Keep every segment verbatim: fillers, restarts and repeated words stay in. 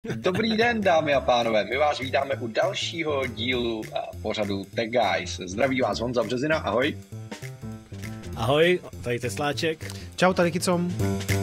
Dobrý den, dámy a pánové, my vás vítáme u dalšího dílu pořadu Tech Guys. Zdraví vás Honza Březina, ahoj. Ahoj, tady Tesláček. Čau, tady Kicom.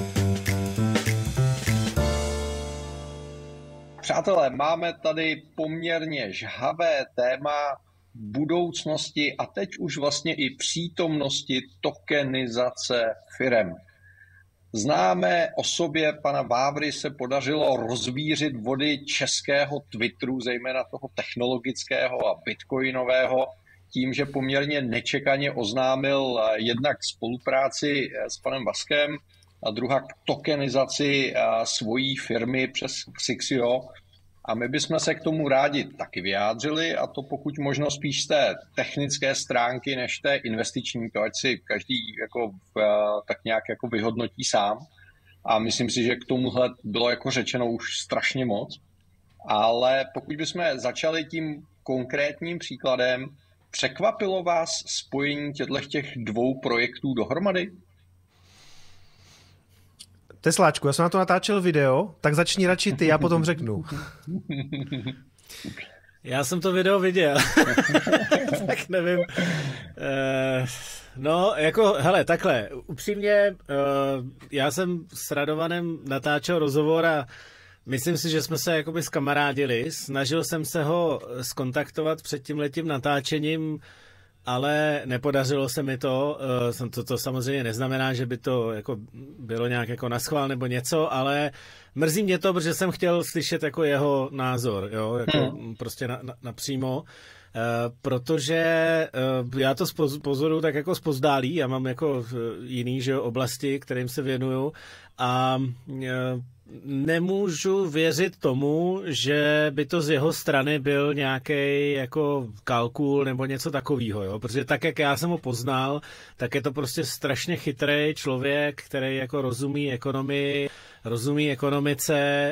Přátelé, máme tady poměrně žhavé téma budoucnosti a teď už vlastně i přítomnosti tokenizace firem. Známé osobě pana Vávry se podařilo rozvířit vody českého Twitteru, zejména toho technologického a bitcoinového, tím, že poměrně nečekaně oznámil jednak spolupráci s panem Vaskem a druhá tokenizaci svojí firmy přes Xixio. A my bychom se k tomu rádi taky vyjádřili, a to pokud možno spíš z té technické stránky než té investiční, to ať si každý jako, tak nějak jako vyhodnotí sám. A myslím si, že k tomuhle bylo jako řečeno už strašně moc. Ale pokud bychom začali tím konkrétním příkladem, překvapilo vás spojení těch dvou projektů dohromady? Tesláčku, já jsem na to natáčel video, tak začni radši ty, já potom řeknu. Já jsem to video viděl, tak nevím. Uh, no, jako, hele, takhle, upřímně, uh, já jsem s Radovanem natáčel rozhovor a myslím si, že jsme se jakoby zkamarádili. Snažil jsem se ho skontaktovat před tímhletím natáčením, ale nepodařilo se mi to. To, to samozřejmě neznamená, že by to jako bylo nějak jako naschvál nebo něco, ale mrzí mě to, protože jsem chtěl slyšet jako jeho názor, jo, jako hmm. prostě na, na, napřímo. Uh, protože uh, já to pozoruju tak jako zpozdálí, já mám jako jiný, že jo, oblasti, kterým se věnuju a uh, nemůžu věřit tomu, že by to z jeho strany byl nějaký jako kalkul nebo něco takového, jo, protože tak, jak já jsem ho poznal, tak je to prostě strašně chytrý člověk, který jako rozumí ekonomii, rozumí ekonomice,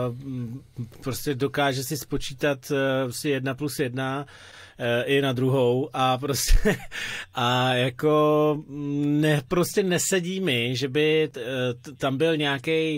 prostě dokáže si spočítat si jedna plus jedna i na druhou a prostě a jako ne, prostě nesedí mi, že by tam byl nějaký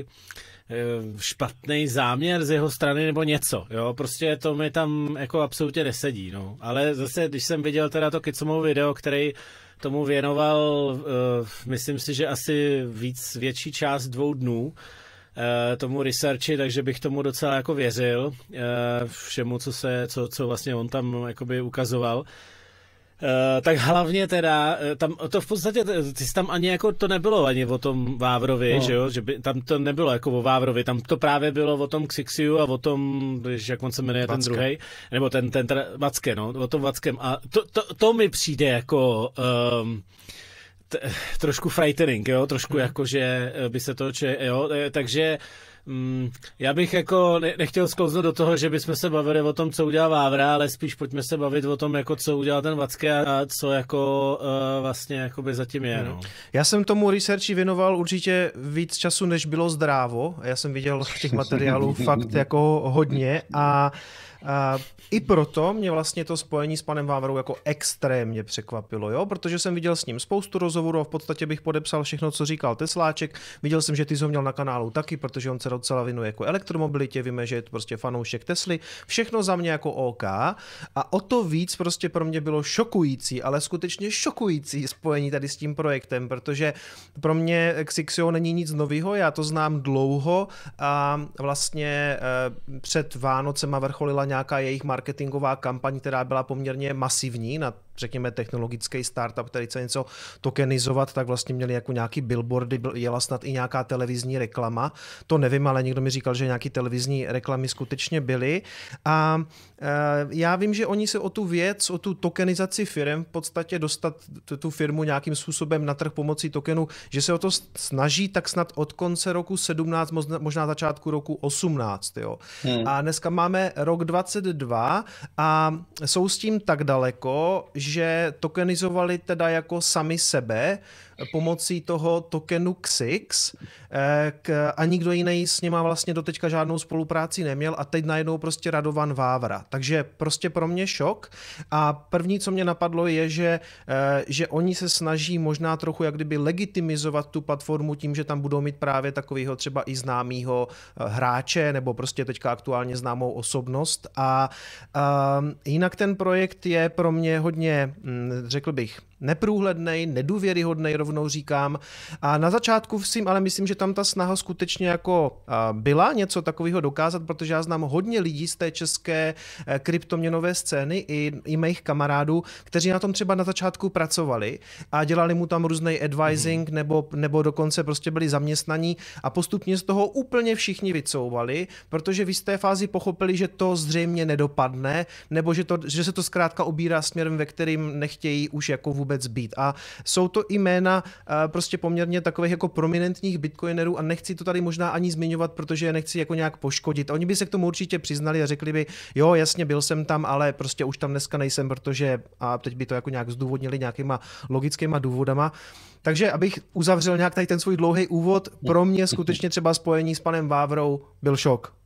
špatný záměr z jeho strany nebo něco, jo, prostě to mi tam jako absolutně nesedí, no, ale zase, když jsem viděl teda to Kicomovo video, který tomu věnoval, uh, myslím si, že asi víc, větší část dvou dnů, uh, tomu researchi, takže bych tomu docela jako věřil, uh, všemu, co se, co, co vlastně on tam jakoby ukazoval. Uh, tak hlavně teda, tam to v podstatě, ty tam ani jako to nebylo ani o tom Vávrovi, no. Že jo, že by, tam to nebylo jako o Vávrovi, tam to právě bylo o tom Xixiu a o tom, jak on se jmenuje Vacke. Ten druhej, nebo ten, ten teda, Vacke, no, o tom Vackem a to, to, to mi přijde jako um, t, trošku frightening, jo, trošku hmm. jako, že by se to, če, jo, takže Mm, já bych jako nechtěl sklouznout do toho, že bychom se bavili o tom, co udělal Vávra, ale spíš pojďme se bavit o tom, jako co udělal ten Vacke a co jako uh, vlastně jakoby zatím je. No. Já jsem tomu researchi věnoval určitě víc času, než bylo zdrávo. Já jsem viděl těch materiálů fakt jako hodně a A i proto mě vlastně to spojení s panem Vávrou jako extrémně překvapilo, jo? Protože jsem viděl s ním spoustu rozhovorů a v podstatě bych podepsal všechno, co říkal Tesláček. Viděl jsem, že ty jsi ho měl na kanálu taky, protože on se docela věnuje jako elektromobilitě, víme, že je to prostě fanoušek Tesly. Všechno za mě jako OK a o to víc prostě pro mě bylo šokující, ale skutečně šokující spojení tady s tím projektem, protože pro mě Xixio není nic nového, já to znám dlouho a vlastně před Vánocema vrcholila nějaká jejich marketingová kampaň, která byla poměrně masivní na, řekněme, technologický startup, který chce něco tokenizovat, tak vlastně měli jako nějaký billboardy, jela snad i nějaká televizní reklama. To nevím, ale někdo mi říkal, že nějaký televizní reklamy skutečně byly. A e, já vím, že oni se o tu věc, o tu tokenizaci firem v podstatě dostat tu firmu nějakým způsobem na trh pomocí tokenu, že se o to snaží tak snad od konce roku sedmnáct, možná začátku roku osmnáct. Jo. Hmm. A dneska máme rok dvacet dva a jsou s tím tak daleko, že tokenizovali teda jako sami sebe, pomocí toho tokenu X I X a nikdo jiný s něma vlastně doteďka žádnou spolupráci neměl a teď najednou prostě Radovan Vávra. Takže prostě pro mě šok a první, co mě napadlo, je, že, že oni se snaží možná trochu jak kdyby legitimizovat tu platformu tím, že tam budou mít právě takového třeba i známého hráče nebo prostě teďka aktuálně známou osobnost a, a jinak ten projekt je pro mě hodně, řekl bych, neprůhlednej, nedůvěryhodnej, rovnou říkám. A na začátku si ale myslím, že tam ta snaha skutečně jako byla něco takového dokázat, protože já znám hodně lidí z té české kryptoměnové scény i, i mých kamarádů, kteří na tom třeba na začátku pracovali a dělali mu tam různý advising mm. nebo, nebo dokonce prostě byli zaměstnaní a postupně z toho úplně všichni vycouvali, protože v jisté fázi pochopili, že to zřejmě nedopadne, nebo že, to, že se to zkrátka obírá směrem, ve kterým nechtějí už jako vůbec být. A jsou to i jména prostě poměrně takových jako prominentních bitcoinerů a nechci to tady možná ani zmiňovat, protože je nechci jako nějak poškodit. Oni by se k tomu určitě přiznali a řekli by, jo, jasně, byl jsem tam, ale prostě už tam dneska nejsem, protože a teď by to jako nějak zdůvodnili nějakýma logickýma důvodama. Takže abych uzavřel nějak tady ten svůj dlouhý úvod, pro mě skutečně třeba spojení s panem Vávrou byl šok.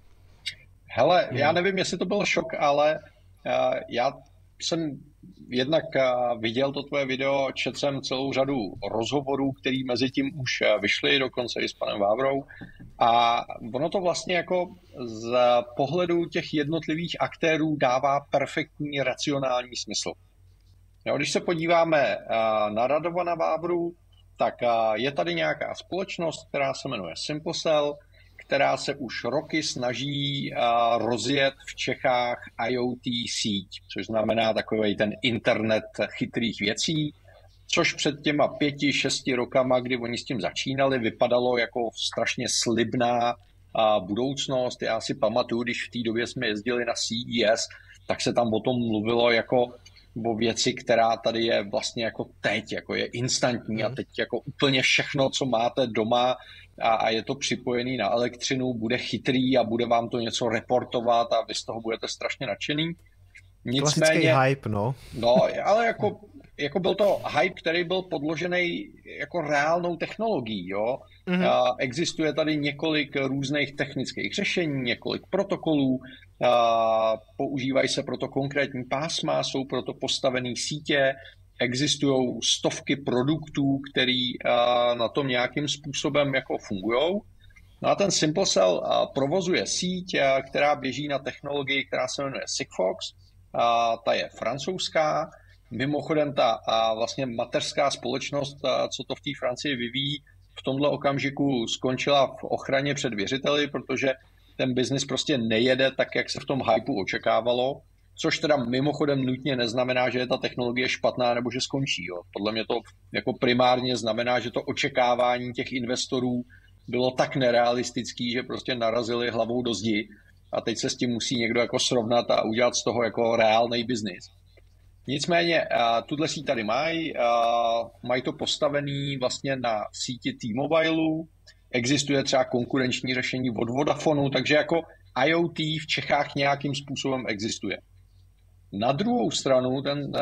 Hele, já nevím, jestli to byl šok, ale uh, já jsem jednak viděl to tvoje video, četl jsem celou řadu rozhovorů, který mezi tím už vyšly, dokonce i s panem Vávrou. A ono to vlastně jako z pohledu těch jednotlivých aktérů dává perfektní racionální smysl. Jo, když se podíváme na Radovana Vávru, tak je tady nějaká společnost, která se jmenuje SimpleCell, která se už roky snaží rozjet v Čechách I O T síť, což znamená takový ten internet chytrých věcí, což před těma pěti, šesti rokama, kdy oni s tím začínali, vypadalo jako strašně slibná budoucnost. Já si pamatuju, když v té době jsme jezdili na C E S, tak se tam o tom mluvilo jako o věci, která tady je vlastně jako teď, jako je instantní a teď jako úplně všechno, co máte doma a, a je to připojený na elektřinu, bude chytrý a bude vám to něco reportovat a vy z toho budete strašně nadšený. Nicméně, klasický hype, no. No, ale jako, jako byl to hype, který byl podložený jako reálnou technologií, jo. Mm-hmm. A existuje tady několik různých technických řešení, několik protokolů, a používají se proto konkrétní pásma, jsou proto postavené sítě, existují stovky produktů, který na tom nějakým způsobem jako fungují. No a ten SimpleCell provozuje síť, která běží na technologii, která se jmenuje Sigfox. A ta je francouzská. Mimochodem ta a vlastně mateřská společnost, a co to v té Francii vyvíjí, v tomhle okamžiku skončila v ochraně před věřiteli, protože ten biznis prostě nejede tak, jak se v tom hypeu očekávalo, což teda mimochodem nutně neznamená, že je ta technologie špatná nebo že skončí. Jo. Podle mě to jako primárně znamená, že to očekávání těch investorů bylo tak nerealistický, že prostě narazili hlavou do zdi a teď se s tím musí někdo jako srovnat a udělat z toho jako reálný biznis. Nicméně, tuhle síť tady mají, mají to postavený vlastně na síti T-Mobileu, existuje třeba konkurenční řešení od Vodafonu, takže jako I O T v Čechách nějakým způsobem existuje. Na druhou stranu ten,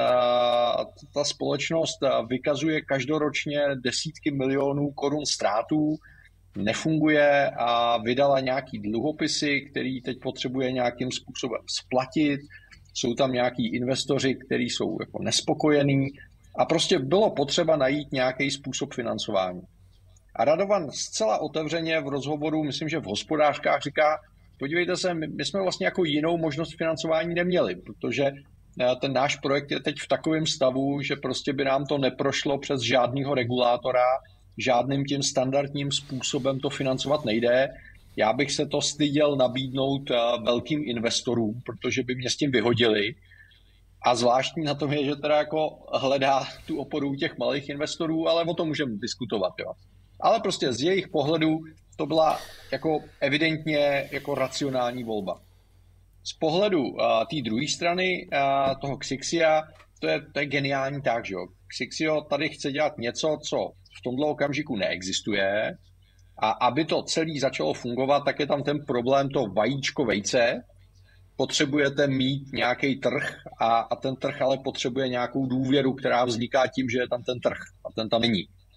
ta společnost vykazuje každoročně desítky milionů korun ztrátů, nefunguje a vydala nějaký dluhopisy, který teď potřebuje nějakým způsobem splatit. Jsou tam nějaký investoři, kteří jsou jako nespokojení a prostě bylo potřeba najít nějaký způsob financování. A Radovan zcela otevřeně v rozhovoru, myslím, že v Hospodářkách říká, podívejte se, my, my jsme vlastně jako jinou možnost financování neměli, protože ten náš projekt je teď v takovém stavu, že prostě by nám to neprošlo přes žádného regulátora, žádným tím standardním způsobem to financovat nejde. Já bych se to styděl nabídnout velkým investorům, protože by mě s tím vyhodili. A zvláštní na tom je, že teda jako hledá tu oporu těch malých investorů, ale o tom můžeme diskutovat, jo. Ale prostě z jejich pohledu to byla jako evidentně jako racionální volba. Z pohledu uh, té druhé strany uh, toho Xixia, to je, to je geniální tak, že jo. Xixio tady chce dělat něco, co v tomto okamžiku neexistuje, a aby to celé začalo fungovat, tak je tam ten problém to vajíčko vejce. Potřebujete mít nějaký trh a, a ten trh ale potřebuje nějakou důvěru, která vzniká tím, že je tam ten trh a ten tam není.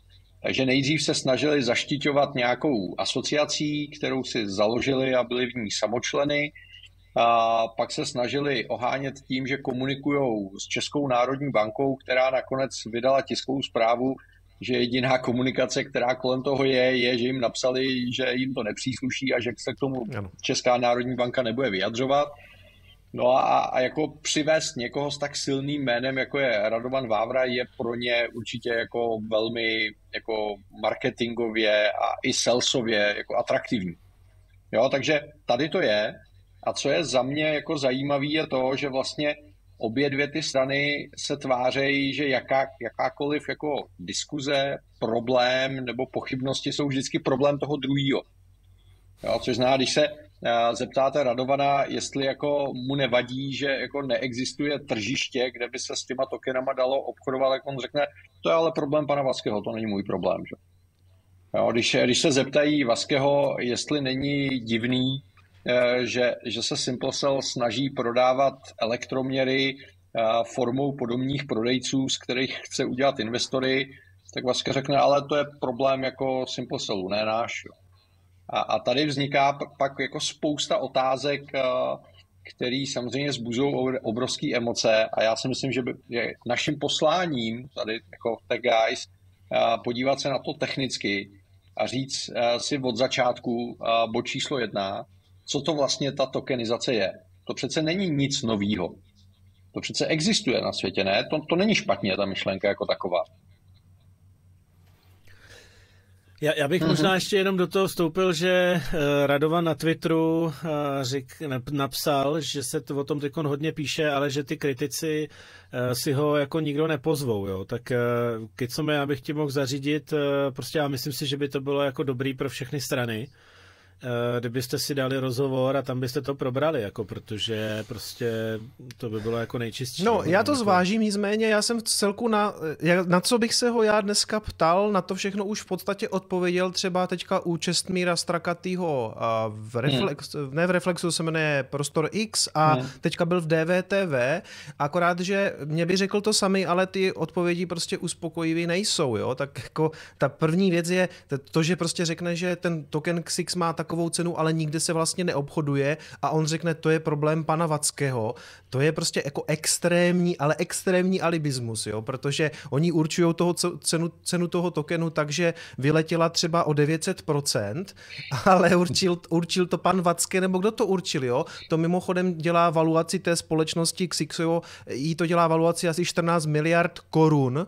Takže nejdřív se snažili zaštiťovat nějakou asociací, kterou si založili a byli v ní samočleny. A pak se snažili ohánět tím, že komunikují s Českou národní bankou, která nakonec vydala tiskovou zprávu, že jediná komunikace, která kolem toho je, je, že jim napsali, že jim to nepřísluší a že se k tomu Česká národní banka nebude vyjadřovat. No a, a jako přivést někoho s tak silným jménem, jako je Radovan Vávra, je pro ně určitě jako velmi jako marketingově a i salesově jako atraktivní. Jo, takže tady to je. A co je za mě jako zajímavé, je to, že vlastně obě dvě ty strany se tvářejí, že jaká, jakákoliv jako diskuze, problém nebo pochybnosti jsou vždycky problém toho druhého. Jo, což znamená, když se zeptáte Radovana, jestli jako mu nevadí, že jako neexistuje tržiště, kde by se s těma tokenama dalo obchodovat, jak on řekne, to je ale problém pana Vaského, to není můj problém. Že? Jo, když, když se zeptají Vaského, jestli není divný, že, že se SimpleCell snaží prodávat elektroměry formou podomních prodejců, z kterých chce udělat investory, tak Vaska řekne, ale to je problém jako SimpleCellu, ne náš. Jo. A, a tady vzniká pak jako spousta otázek, který samozřejmě vzbuzují obrovské emoce a já si myslím, že by, je naším posláním tady jako Tech Guys podívat se na to technicky a říct si od začátku bod číslo jedna, co to vlastně ta tokenizace je. To přece není nic novýho. To přece existuje na světě, ne? To, to není špatně, ta myšlenka jako taková. Já, já bych mm-hmm. možná ještě jenom do toho vstoupil, že uh, Radovan na Twitteru uh, řík, napsal, že se to o tom teď hodně píše, ale že ty kritici uh, si ho jako nikdo nepozvou, jo. Tak uh, Kicome, já bych ti mohl zařídit, uh, prostě já myslím si, že by to bylo jako dobrý pro všechny strany, kdybyste si dali rozhovor a tam byste to probrali, jako, protože prostě to by bylo jako nejčistší. No, já to zvážím, nicméně já jsem v celku na, na co bych se ho já dneska ptal, na to všechno už v podstatě odpověděl třeba teďka u Čestmíra Strakatýho v Reflex, hmm. ne v Reflexu, se jmenuje Prostor X a hmm. teďka byl v D V T V, akorát, že mě by řekl to sami, ale ty odpovědi prostě uspokojivý nejsou, jo, tak jako ta první věc je to, že prostě řekne, že ten token X X má tak takovou cenu, ale nikde se vlastně neobchoduje a on řekne, to je problém pana Vackého. To je prostě jako extrémní, ale extrémní alibismus, jo, protože oni určují toho cenu, cenu toho tokenu, takže vyletěla třeba o devět set procent, ale určil, určil to pan Vacké, nebo kdo to určil, jo? To mimochodem dělá valuaci té společnosti X X, jo? Jí to dělá valuaci asi čtrnáct miliard korun,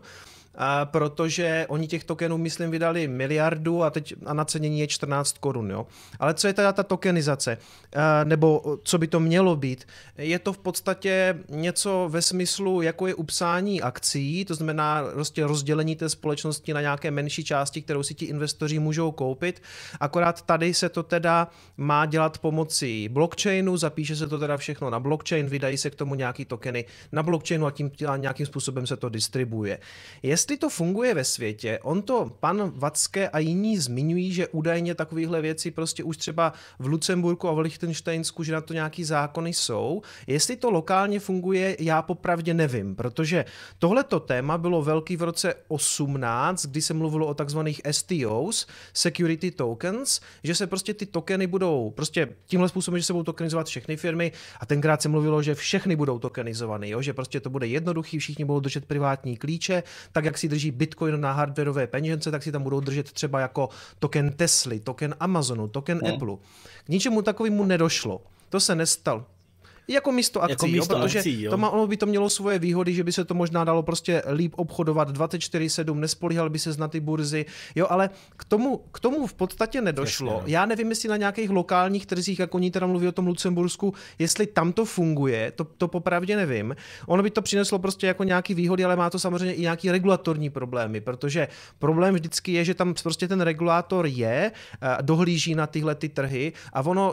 A protože oni těch tokenů, myslím, vydali miliardu a teď a nacenění je čtrnáct korun, jo. Ale co je teda ta tokenizace? A, nebo co by to mělo být? Je to v podstatě něco ve smyslu, jako je upsání akcí, to znamená prostě rozdělení té společnosti na nějaké menší části, kterou si ti investoři můžou koupit. Akorát tady se to teda má dělat pomocí blockchainu, zapíše se to teda všechno na blockchain, vydají se k tomu nějaký tokeny na blockchainu a tím nějakým způsobem se to distribuje. Jestli to funguje ve světě, on to pan Vacké a jiní zmiňují, že údajně takovéhle věci prostě už třeba v Lucemburku a v Lichtenštejnsku, že na to nějaký zákony jsou. Jestli to lokálně funguje, já popravdě nevím, protože tohleto téma bylo velký v roce osmnáct, kdy se mluvilo o takzvaných S T Os, Security Tokens, že se prostě ty tokeny budou prostě tímhle způsobem, že se budou tokenizovat všechny firmy a tenkrát se mluvilo, že všechny budou tokenizovaný, jo? Že prostě to bude jednoduchý, všichni budou držet privátní klíče, tak jak si drží Bitcoin na hardwareové peněžence, tak si tam budou držet třeba jako token Tesly, token Amazonu, token no. Apple. K ničemu takovému nedošlo. To se nestalo. Jako místo akcí, jako místo jo, protože akcí, jo. To má, ono by to mělo svoje výhody, že by se to možná dalo prostě líp obchodovat dvacet čtyři sedm, nespolíhal by se na ty burzy, jo, ale k tomu, k tomu v podstatě nedošlo. Jasně, Já nevím, jestli na nějakých lokálních trzích, jako oni teda mluví o tom Lucembursku, jestli tam to funguje, to, to popravdě nevím. Ono by to přineslo prostě jako nějaký výhody, ale má to samozřejmě i nějaký regulatorní problémy, protože problém vždycky je, že tam prostě ten regulátor je, dohlíží na tyhle ty trhy a ono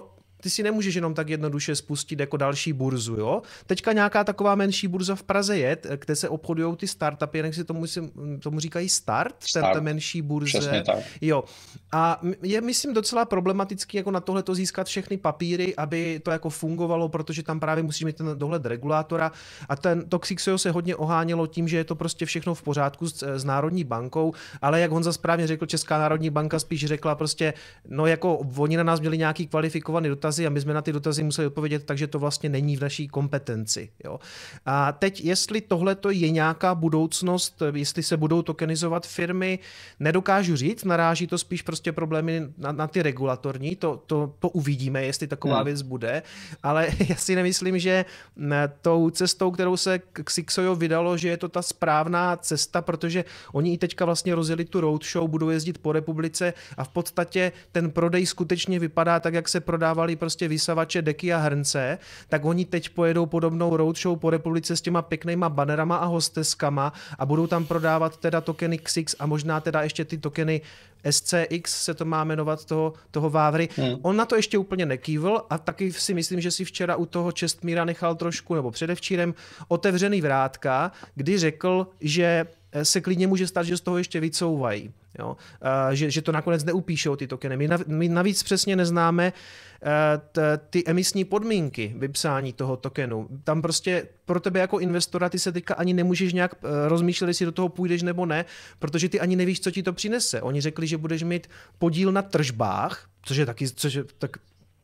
ty si nemůžeš jenom tak jednoduše spustit jako další burzu, jo. Teďka nějaká taková menší burza v Praze je, kde se obchodují ty startupy, jak si tomu, tomu říkají start, start. Té menší burze. Přesně tak. Jo. A je, myslím, docela problematický jako na tohle to získat všechny papíry, aby to jako fungovalo, protože tam právě musí mít ten dohled regulátora a ten to Xixio se hodně ohánělo tím, že je to prostě všechno v pořádku s, s Národní bankou, ale jak Honza správně řekl, Česká národní banka spíš řekla prostě, no jako oni na nás měli nějaký kvalifikovaný dotazy a my jsme na ty dotazy museli odpovědět, takže to vlastně není v naší kompetenci. Jo. A teď, jestli tohle to je nějaká budoucnost, jestli se budou tokenizovat firmy, nedokážu říct, naráží to spíš prostě problémy na, na ty regulatorní, to, to, to uvidíme, jestli taková hmm. věc bude, ale já si nemyslím, že tou cestou, kterou se Xixio vydalo, že je to ta správná cesta, protože oni i teďka vlastně rozjeli tu roadshow, budou jezdit po republice a v podstatě ten prodej skutečně vypadá tak, jak se prodávali prostě vysavače, deky a hrnce, tak oni teď pojedou podobnou roadshow po republice s těma pěknýma banerama a hosteskama a budou tam prodávat teda tokeny X X a možná teda ještě ty tokeny S C X se to má jmenovat toho, toho Vávry. Hmm. On na to ještě úplně nekývl a taky si myslím, že si včera u toho Čestmíra nechal trošku, nebo předevčírem, otevřený vrátka, kdy řekl, že se klidně může stát, že z toho ještě vycouvají. Jo? Uh, že, že to nakonec neupíšou ty tokeny. My, nav, my navíc přesně neznáme uh, t, ty emisní podmínky vypsání toho tokenu. Tam prostě pro tebe jako investora ty se teďka ani nemůžeš nějak uh, rozmýšlet, jestli do toho půjdeš nebo ne, protože ty ani nevíš, co ti to přinese. Oni řekli, že budeš mít podíl na tržbách, což je taky, což je, tak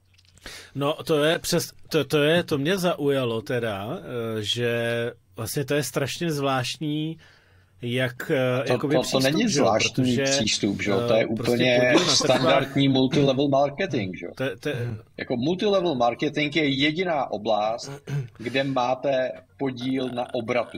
No to je přes, to, to je, to mě zaujalo teda, že vlastně to je strašně zvláštní, jak to, to, to, to není zvláštní protože, přístup, že? To je úplně prostě standardní multilevel marketing. Že? To, to, jako multilevel marketing je jediná oblast, kde máte podíl na obratu.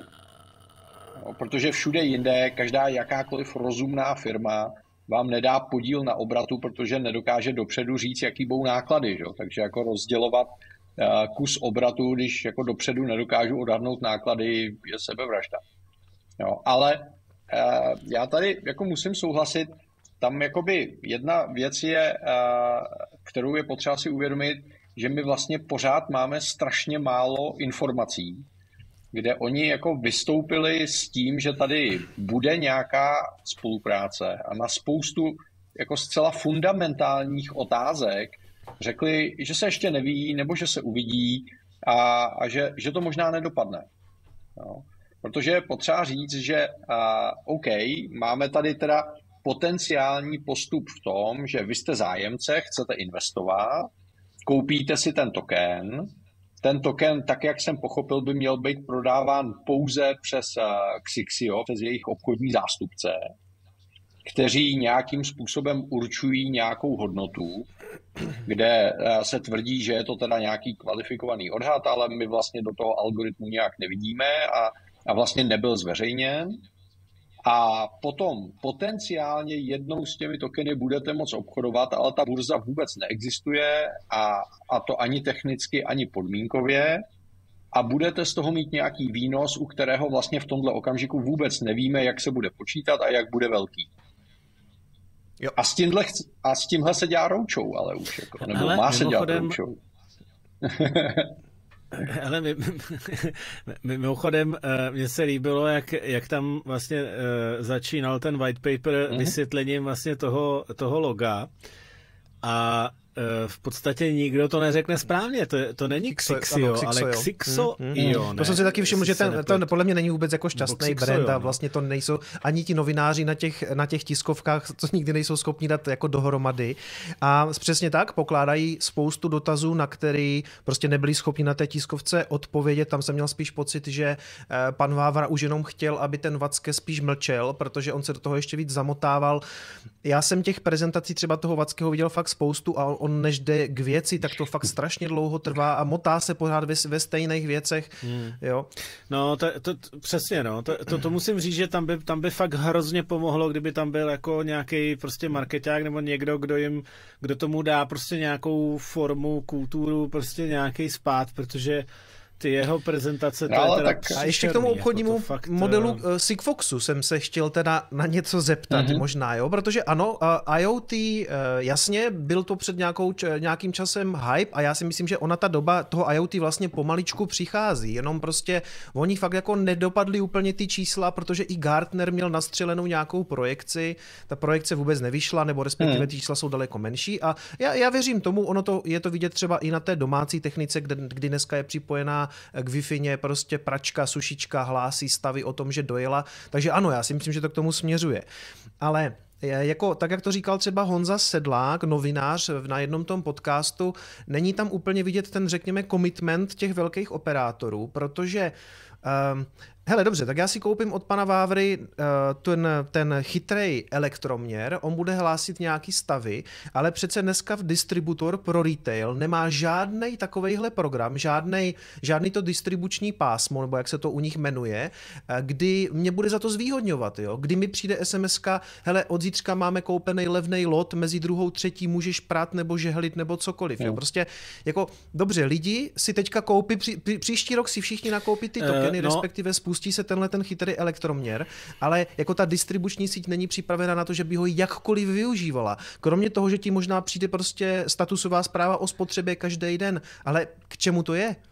No, protože všude jinde, každá jakákoliv rozumná firma vám nedá podíl na obratu, protože nedokáže dopředu říct, jaký budou náklady. Že? Takže jako rozdělovat uh, kus obratu, když jako dopředu nedokážu odhadnout náklady, je sebevražda. Jo, ale uh, já tady jako musím souhlasit, tam jakoby jedna věc je, uh, kterou je potřeba si uvědomit, že my vlastně pořád máme strašně málo informací, kde oni jako vystoupili s tím, že tady bude nějaká spolupráce a na spoustu jako zcela fundamentálních otázek řekli, že se ještě neví, nebo že se uvidí a, a že, že to možná nedopadne. Jo. Protože je potřeba říct, že uh, OK, máme tady teda potenciální postup v tom, že vy jste zájemce, chcete investovat, koupíte si ten token. Ten token, tak jak jsem pochopil, by měl být prodáván pouze přes uh, Xixio, přes jejich obchodní zástupce, kteří nějakým způsobem určují nějakou hodnotu, kde uh, se tvrdí, že je to teda nějaký kvalifikovaný odhad, ale my vlastně do toho algoritmu nějak nevidíme a a vlastně nebyl zveřejněn. A potom potenciálně jednou s těmi tokeny budete moct obchodovat, ale ta burza vůbec neexistuje a, a to ani technicky, ani podmínkově. A budete z toho mít nějaký výnos, u kterého vlastně v tomhle okamžiku vůbec nevíme, jak se bude počítat a jak bude velký. Jo. A, s tímhle, a s tímhle se dělá roadshow, ale už jako, nebo ale má se dělat roadshow. Ale mimochodem, mně se líbilo, jak, jak tam vlastně začínal ten white paper mm-hmm. vysvětlením vlastně toho, toho loga a v podstatě nikdo to neřekne správně, to, to není Xixio, ale Xixo mm, mm, Io. To jsem si taky všiml, že ten, ten podle mě není vůbec jako šťastný brand a vlastně to nejsou ani ti novináři na těch, na těch tiskovkách, co nikdy nejsou schopni dát jako dohromady. A přesně tak pokládají spoustu dotazů, na který prostě nebyli schopni na té tiskovce odpovědět. Tam jsem měl spíš pocit, že pan Vávra už jenom chtěl, aby ten Vacke spíš mlčel, protože on se do toho ještě víc zamotával. Já jsem těch prezentací třeba toho Vackeho viděl fakt spoustu a on než jde k věci, tak to fakt strašně dlouho trvá a motá se pořád ve, ve stejných věcech. Hmm. Jo. No, to, to, to, přesně, no. To, to, to musím říct, že tam by, tam by fakt hrozně pomohlo, kdyby tam byl jako nějaký prostě marketák nebo někdo, kdo jim, kdo tomu dá prostě nějakou formu, kulturu, prostě nějaký spát, protože ty jeho prezentace, to no, je teda tak a ještě k tomu obchodnímu jako to fakt, modelu uh, Sigfoxu jsem se chtěl teda na něco zeptat, mm-hmm. možná, jo, protože ano, uh, IoT, uh, jasně, byl to před nějakou, č- nějakým časem hype a já si myslím, že ona ta doba toho IoT vlastně pomaličku přichází, jenom prostě oni fakt jako nedopadli úplně ty čísla, protože i Gartner měl nastřelenou nějakou projekci, ta projekce vůbec nevyšla, nebo respektive mm. ty čísla jsou daleko menší a já, já věřím tomu, ono to je to vidět třeba i na té domácí technice, kde, kdy dneska je připojená k Wi-Fi, prostě pračka, sušička hlásí stavy o tom, že dojela. Takže ano, já si myslím, že to k tomu směřuje. Ale jako, tak jak to říkal třeba Honza Sedlák, novinář na jednom tom podcastu, není tam úplně vidět ten, řekněme, commitment těch velkých operátorů, protože um, hele, dobře, tak já si koupím od pana Vávry uh, ten, ten chytrý elektroměr, on bude hlásit nějaký stavy, ale přece dneska v distributor pro retail nemá žádnej takovejhle program, žádnej, žádný to distribuční pásmo, nebo jak se to u nich jmenuje, kdy mě bude za to zvýhodňovat, jo? Kdy mi přijde es em eska, hele, od zítřka máme koupený levnej lot, mezi druhou třetí můžeš prát nebo žehlit nebo cokoliv, jo? Prostě jako, dobře, lidi si teďka koupí, při, při, příští rok si všichni nakoupí ty tokeny, uh, no. respektive spustí se tenhle ten chytrý elektroměr, ale jako ta distribuční síť není připravena na to, že by ho jakkoliv využívala. Kromě toho, že ti možná přijde prostě statusová zpráva o spotřebě každý den, ale k čemu to je?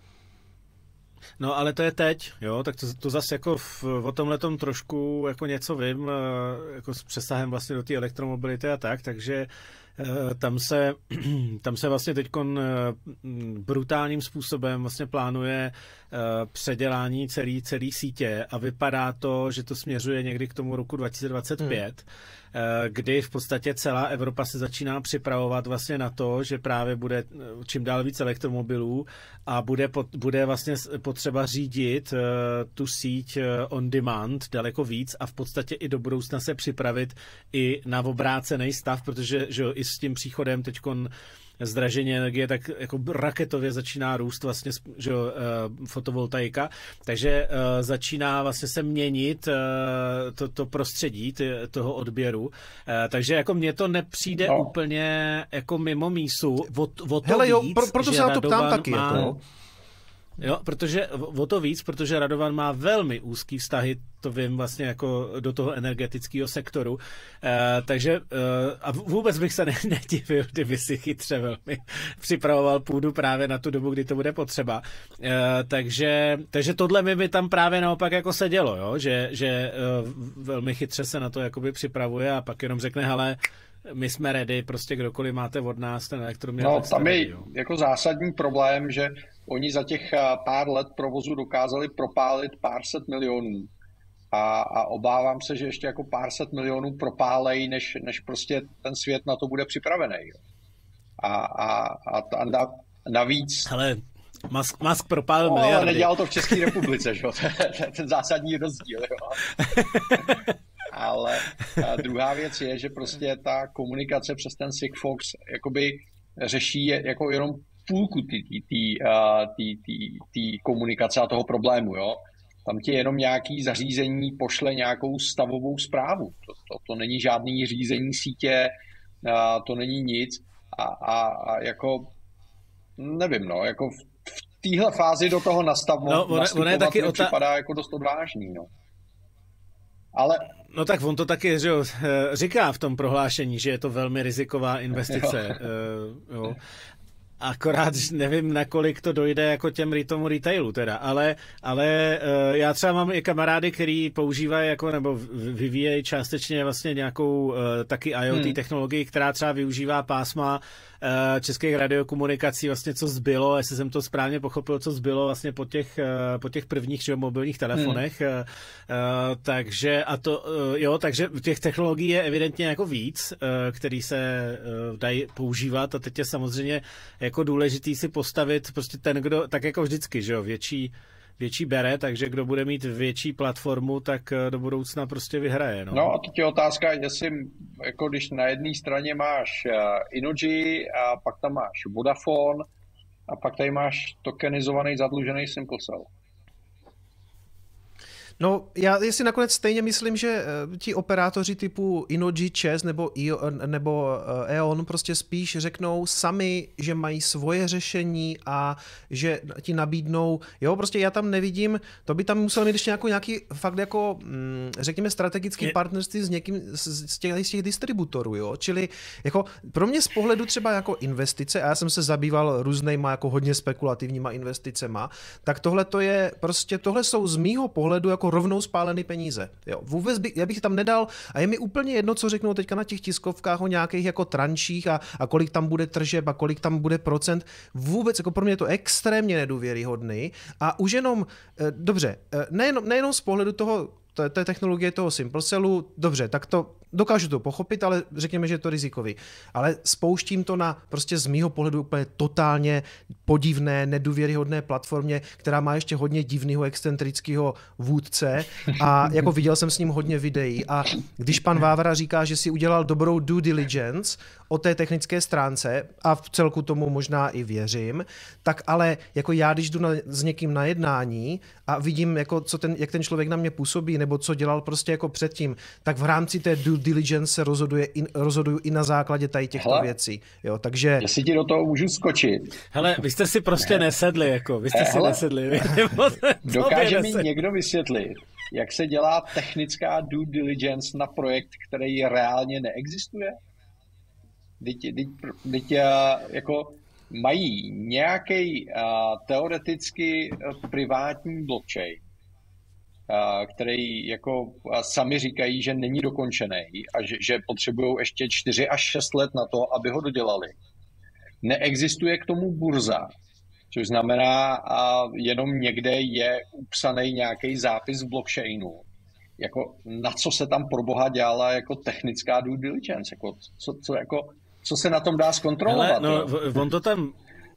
No ale to je teď, jo, tak to, to zase jako v, o tomhletom trošku jako něco vím, jako s přesahem vlastně do té elektromobility a tak, takže tam se, tam se vlastně teďkon brutálním způsobem vlastně plánuje předělání celý, celý sítě a vypadá to, že to směřuje někdy k tomu roku dva tisíce dvacet pět, hmm. kdy v podstatě celá Evropa se začíná připravovat vlastně na to, že právě bude čím dál víc elektromobilů a bude, pot, bude vlastně potřeba řídit tu síť on demand daleko víc a v podstatě i do budoucna se připravit i na obrácený stav, protože že jo, i s tím příchodem teďkon zdražení energie, tak jako raketově začíná růst vlastně, že jo, fotovoltaika, takže uh, začíná vlastně se měnit uh, to, to prostředí ty, toho odběru, uh, takže jako mně to nepřijde no. úplně jako mimo mísu, o, o to Hele, víc, jo, pro, proto že se na to ptám taky, má, jako. Jo, protože o to víc, protože Radovan má velmi úzký vztahy, to vím vlastně jako do toho energetického sektoru, uh, takže uh, a vůbec bych se ne- nedivil, kdyby si chytře velmi připravoval půdu právě na tu dobu, kdy to bude potřeba. Uh, takže, takže tohle mi by tam právě naopak jako sedělo, jo? že, že uh, velmi chytře se na to jakoby připravuje a pak jenom řekne, hele, my jsme ready, prostě kdokoliv máte od nás ten elektroměr. No tam je ready, jako zásadní problém, že oni za těch pár let provozu dokázali propálit pár set milionů. A, a obávám se, že ještě jako pár set milionů propálej, než, než prostě ten svět na to bude připravený. A, a, a, a navíc... Hele, Musk, Musk propálil no, miliardy. Ale nedělal to v České republice, že jo? To je ten zásadní rozdíl, jo? Ale druhá věc je, že prostě ta komunikace přes ten Sigfox jakoby řeší jako jenom půlku té komunikace a toho problému, jo. Tam ti jenom nějaký zařízení pošle nějakou stavovou zprávu. To, to, to není žádný řízení sítě, a to není nic. A, a, a jako, nevím, no, jako v, v téhle fázi do toho nastavu, no, ona, ona je taky mi ota... připadá jako dost odvážný, no. Ale... No tak on to taky že jo, říká v tom prohlášení, že je to velmi riziková investice. Jo. Jo. Akorát nevím, nakolik to dojde jako těm tomu retailu teda, ale, ale já třeba mám i kamarády, který používají jako, nebo vyvíjejí částečně vlastně nějakou taky IoT hmm. technologii, která třeba využívá pásma českých radiokomunikací, vlastně co zbylo, jestli jsem to správně pochopil, co zbylo vlastně po těch, po těch prvních že, mobilních telefonech. Hmm. Takže a to, jo, takže těch technologií je evidentně jako víc, který se dají používat a teď je samozřejmě jako důležitý si postavit prostě ten, kdo, tak jako vždycky, že jo, větší, větší bere, takže kdo bude mít větší platformu, tak do budoucna prostě vyhraje. No, no a teď je otázka, jestli, jako když na jedné straně máš Innogy a pak tam máš Vodafone a pak tady máš tokenizovaný zadlužený SimpleCell. No, já si nakonec stejně myslím, že ti operátoři typu Innogy, ČEZ nebo, nebo E O N prostě spíš řeknou sami, že mají svoje řešení a že ti nabídnou, jo, prostě já tam nevidím, to by tam musel mít ještě nějaký, nějaký fakt jako, řekněme, strategický je... partnerství s někým z těch, z těch distributorů, jo, čili jako pro mě z pohledu třeba jako investice, a já jsem se zabýval různýma jako hodně spekulativníma investicema, tak tohle to je prostě, tohle jsou z mýho pohledu jako rovnou spálený peníze. Jo. Vůbec by, já bych tam nedal, a je mi úplně jedno, co řeknou teďka na těch tiskovkách o nějakých jako trančích a, a kolik tam bude tržeb a kolik tam bude procent. Vůbec, jako pro mě je to extrémně nedůvěryhodný a už jenom, dobře, nejenom, nejenom z pohledu toho, té technologie toho Simple Cellu, dobře, tak to dokážu to pochopit, ale řekněme, že je to rizikový. Ale spouštím to na prostě z mýho pohledu úplně totálně podivné, nedůvěryhodné platformě, která má ještě hodně divného, excentrického vůdce a jako viděl jsem s ním hodně videí a když pan Vávra říká, že si udělal dobrou due diligence o té technické stránce a v celku tomu možná i věřím, tak ale jako já, když jdu na, s někým na jednání a vidím, jako co ten, jak ten člověk na mě působí nebo co dělal prostě jako předtím, tak v rámci té due diligence se rozhoduje i, rozhoduju i na základě tady těchto Hele, věcí. Jo, takže... Jestli ti do toho můžu skočit. Hele, vy jste si prostě ne. nesedli, jako, vy jste Hele, si nesedli. Dokáže mi někdo vysvětlit, jak se dělá technická due diligence na projekt, který reálně neexistuje? Teď, teď, teď jako mají nějaký teoreticky privátní blockchain, který jako sami říkají, že není dokončený a že, že potřebují ještě čtyři až šest let na to, aby ho dodělali. Neexistuje k tomu burza, což znamená, a jenom někde je upsaný nějaký zápis v blockchainu. Jako, na co se tam pro boha dělala jako technická due diligence? Jako, co, co, jako, co se na tom dá zkontrolovat? Hele, no, on to tam...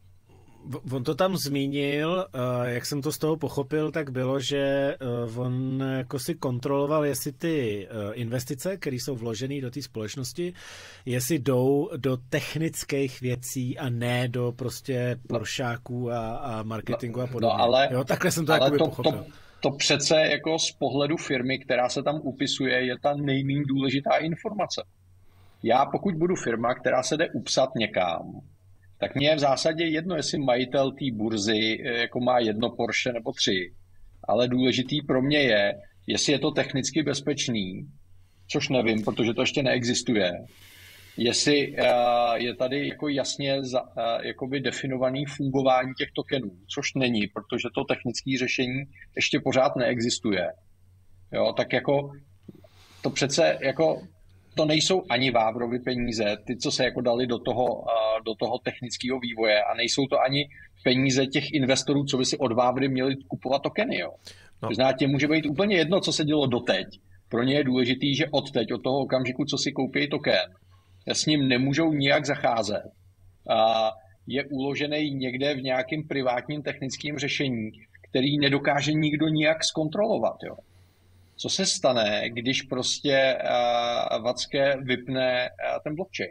On to tam zmínil, jak jsem to z toho pochopil, tak bylo, že on jako si kontroloval, jestli ty investice, které jsou vložené do té společnosti, jestli jdou do technických věcí a ne do prostě plošáků a, a marketingu a podobně. No, ale, jo, takhle jsem to ale to, pochopil. To, to přece jako z pohledu firmy, která se tam upisuje, je ta nejméně důležitá informace. Já pokud budu firma, která se jde upsat někam, tak mně je v zásadě jedno, jestli majitel té burzy jako má jedno Porsche nebo tři. Ale důležitý pro mě je, jestli je to technicky bezpečný, což nevím, protože to ještě neexistuje. Jestli je tady jako jasně za, jakoby definovaný fungování těch tokenů, což není, protože to technické řešení ještě pořád neexistuje. Jo, tak jako to přece jako... To nejsou ani Vávrovy peníze, ty, co se jako dali do toho, do toho technického vývoje a nejsou to ani peníze těch investorů, co by si od Vávry měli kupovat tokeny. Jo. No. To znamená, tě může být úplně jedno, co se dělo doteď. Pro ně je důležitý, že od teď, od toho okamžiku, co si koupí token, s ním nemůžou nijak zacházet. A je uložený někde v nějakém privátním technickém řešení, který nedokáže nikdo nijak zkontrolovat. Jo. Co se stane, když prostě uh, Watzke vypne uh, ten blockchain?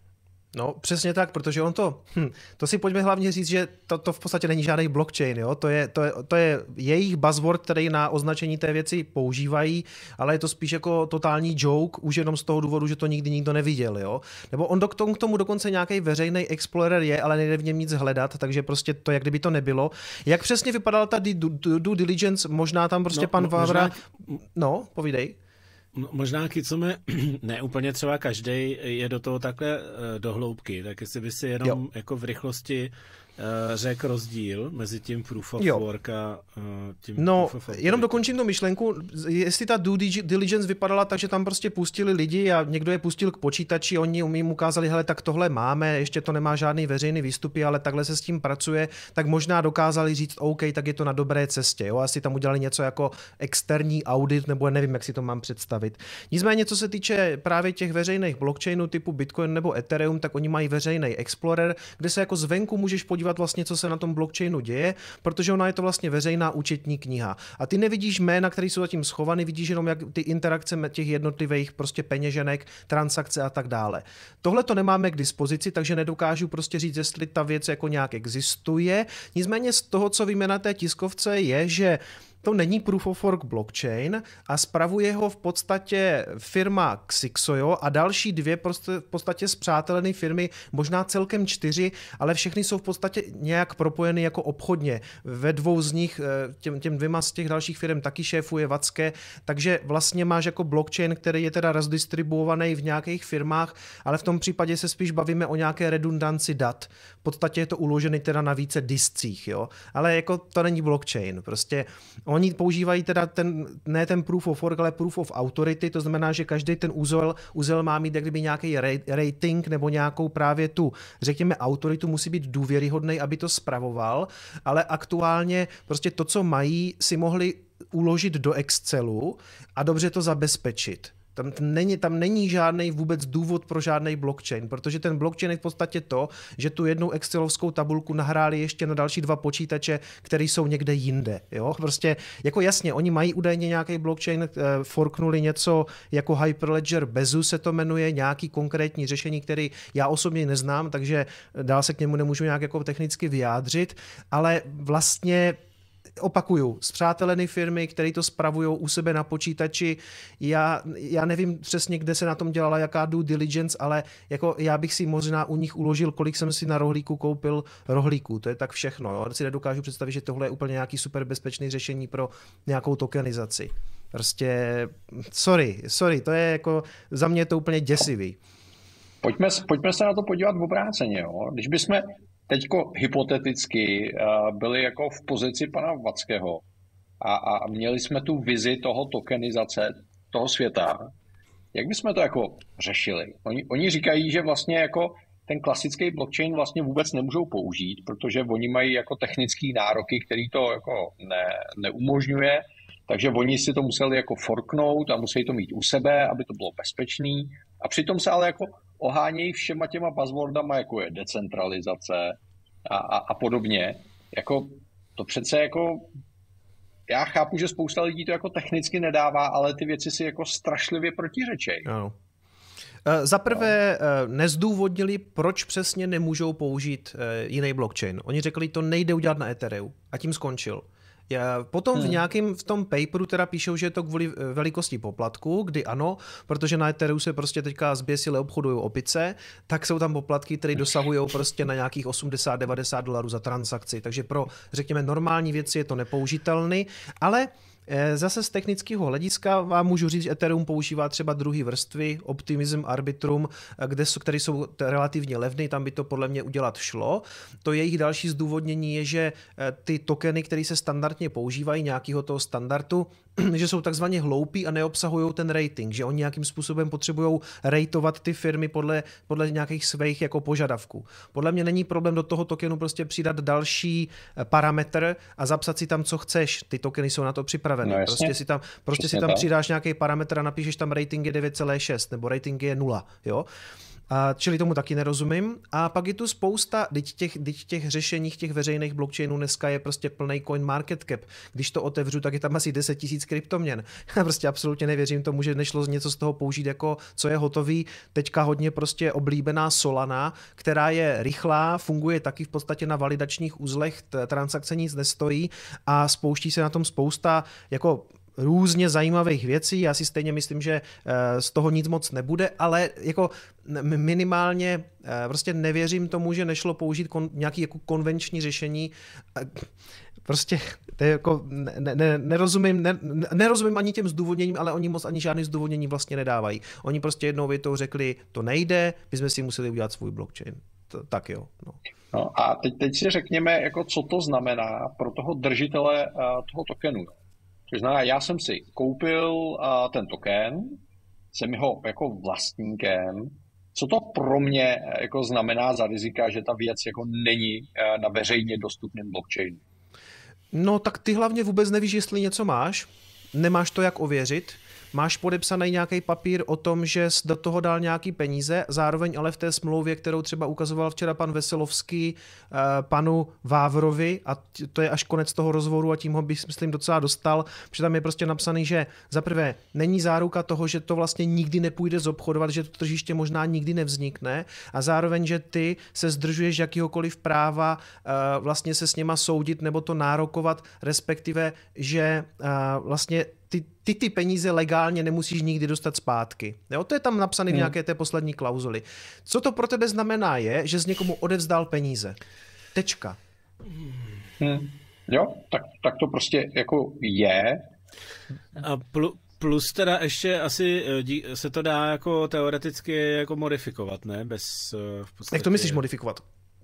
No přesně tak, protože on to, hm, to si pojďme hlavně říct, že to, to v podstatě není žádný blockchain, jo? To, je, to, je, to je jejich buzzword, který na označení té věci používají, ale je to spíš jako totální joke, už jenom z toho důvodu, že to nikdy nikdo neviděl, jo? Nebo on do, k tomu dokonce nějaký veřejný explorer je, ale nejde v něm nic hledat, takže prostě to, jak kdyby to nebylo. Jak přesně vypadala ta due, due diligence, možná tam prostě no, pan no, Vávra... Možná... No, povídej. Možná, Kicome, ne úplně třeba každý je do toho takhle do hloubky, tak jestli by si jenom jo. jako v rychlosti uh, řekl rozdíl mezi tím proof of jo. work a uh, tím no, proof of work. Jenom dokončím tu myšlenku, jestli ta due diligence vypadala tak, že tam prostě pustili lidi a někdo je pustil k počítači, oni jim ukázali, hele, tak tohle máme, ještě to nemá žádný veřejný výstupy, ale takhle se s tím pracuje, tak možná dokázali říct, OK, tak je to na dobré cestě, jo, asi tam udělali něco jako externí audit, nebo nevím, jak si to mám představit. Nicméně, co se týče právě těch veřejných blockchainů typu Bitcoin nebo Ethereum, tak oni mají veřejný Explorer, kde se jako zvenku můžeš podívat vlastně, co se na tom blockchainu děje, protože ona je to vlastně veřejná účetní kniha. A ty nevidíš jména, které jsou zatím schované, vidíš jenom jak ty interakce těch jednotlivých prostě peněženek, transakce a tak dále. Tohle to nemáme k dispozici, takže nedokážu prostě říct, jestli ta věc jako nějak existuje. Nicméně z toho, co víme na té tiskovce, je, že to není Proof of Work blockchain a spravuje ho v podstatě firma Xixoyo a další dvě prostě v podstatě spřátelené firmy, možná celkem čtyři, ale všechny jsou v podstatě nějak propojeny jako obchodně. Ve dvou z nich, těm, těm dvěma z těch dalších firm taky šéfuje Watzke, takže vlastně máš jako blockchain, který je teda rozdistribuovaný v nějakých firmách, ale v tom případě se spíš bavíme o nějaké redundanci dat. V podstatě je to uložený teda na více discích, jo. Ale jako to není blockchain. Prostě oni používají teda ten, ne ten proof of work, ale proof of authority, to znamená, že každý ten úzel, úzel má mít jak kdyby nějaký rating nebo nějakou právě tu, řekněme, autoritu, musí být důvěryhodný, aby to spravoval, ale aktuálně prostě to, co mají, si mohli uložit do Excelu a dobře to zabezpečit. Tam není, tam není žádný vůbec důvod pro žádný blockchain, protože ten blockchain je v podstatě to, že tu jednu excelovskou tabulku nahráli ještě na další dva počítače, které jsou někde jinde. Jo? Prostě jako jasně, oni mají údajně nějaký blockchain, forknuli něco jako Hyperledger Bezu se to jmenuje, nějaký konkrétní řešení, který já osobně neznám, takže dál se k němu nemůžu nějak jako technicky vyjádřit, ale vlastně opakuju, spřátelené firmy, které to spravují u sebe na počítači. Já, já nevím přesně, kde se na tom dělala jaká due diligence, ale jako já bych si možná u nich uložil, kolik jsem si na rohlíku koupil rohlíků. To je tak všechno. Jo? Si nedokážu představit, že tohle je úplně nějaký super bezpečný řešení pro nějakou tokenizaci. Prostě sorry, sorry, to je jako za mě to úplně děsivý. Pojďme, pojďme se na to podívat v obráceně. Jo? Když bychom teďko hypoteticky byli jako v pozici pana Watzkeho a, a měli jsme tu vizi toho tokenizace toho světa, jak bychom to jako řešili? Oni, oni říkají, že vlastně jako ten klasický blockchain vlastně vůbec nemůžou použít, protože oni mají jako technické nároky, který to jako ne, neumožňuje, takže oni si to museli jako forknout a museli to mít u sebe, aby to bylo bezpečný. A přitom se ale jako ohánějí všema těma buzzwordama, jako je decentralizace a, a, a podobně. Jako, to přece jako, já chápu, že spousta lidí to jako technicky nedává, ale ty věci si jako strašlivě protiřečejí. Ano. Za prvé nezdůvodnili, proč přesně nemůžou použít jiný blockchain. Oni řekli, to nejde udělat na Ethereum a tím skončil. Potom v nějakém v tom paperu teda píšou, že je to kvůli velikosti poplatku, kdy ano, protože na Ethereum se prostě teďka zběsile obchodují opice, tak jsou tam poplatky, které dosahují prostě na nějakých osmdesát devadesát dolarů za transakci. Takže pro, řekněme, normální věci je to nepoužitelný, ale zase z technického hlediska vám můžu říct, že Ethereum používá třeba druhý vrstvy, Optimism, Arbitrum, kde jsou, které jsou relativně levné, tam by to podle mě udělat šlo. To jejich další zdůvodnění je, že ty tokeny, které se standardně používají, nějakého toho standardu, že jsou takzvaně hloupí a neobsahují ten rating, že oni nějakým způsobem potřebují rateovat ty firmy podle, podle nějakých svých jako požadavků. Podle mě není problém do toho tokenu prostě přidat další parametr a zapsat si tam, co chceš. Ty tokeny jsou na to připravené. No, prostě si tam, prostě si tam přidáš nějaký parametr a napíšeš tam rating je devět celá šest nebo rating je nula. Jo? A čili tomu taky nerozumím. A pak je tu spousta těch, těch řešení, těch veřejných blockchainů dneska je prostě plný coin market cap. Když to otevřu, tak je tam asi deset tisíc kryptoměn. Já prostě absolutně nevěřím tomu, že nešlo něco z toho použít jako co je hotový. Teďka hodně prostě oblíbená Solana, která je rychlá, funguje taky v podstatě na validačních uzlech, transakce nic nestojí a spouští se na tom spousta jako různě zajímavých věcí. Já si stejně myslím, že z toho nic moc nebude, ale jako minimálně prostě nevěřím tomu, že nešlo použít kon, nějaký jako konvenční řešení. Prostě to je jako ne, ne, nerozumím, ne, nerozumím ani těm zdůvodněním, ale oni moc ani žádný zdůvodnění vlastně nedávají. Oni prostě jednou větou řekli, to nejde, my jsme si museli udělat svůj blockchain. To, tak jo. No. No a teď, teď si řekněme, jako co to znamená pro toho držitele uh, toho tokenu. To znamená, já jsem si koupil uh, ten token, jsem jeho jako vlastníkem. Co to pro mě jako znamená za rizika, že ta věc jako není uh, na veřejně dostupném blockchainu? No tak ty hlavně vůbec nevíš, jestli něco máš, nemáš to jak ověřit, máš podepsaný nějaký papír o tom, že jsi do toho dal nějaký peníze, zároveň ale v té smlouvě, kterou třeba ukazoval včera pan Veselovský panu Vávrovi, a to je až konec toho rozhovoru a tím ho bych, myslím, docela dostal, protože tam je prostě napsaný, že zaprvé není záruka toho, že to vlastně nikdy nepůjde zobchodovat, že to tržiště možná nikdy nevznikne, a zároveň, že ty se zdržuješ jakýhokoliv práva vlastně se s něma soudit nebo to nárokovat, respektive, že vlastně ty, ty ty peníze legálně nemusíš nikdy dostat zpátky. Jo, to je tam napsané v nějaké té poslední klauzuli. Co to pro tebe znamená je, že jsi někomu odevzdal peníze. Tečka. Hmm. Jo, tak, tak to prostě jako je. A pl- plus teda ještě asi se to dá jako teoreticky jako modifikovat, ne? Bez, v podstatě... Jak to myslíš modifikovat?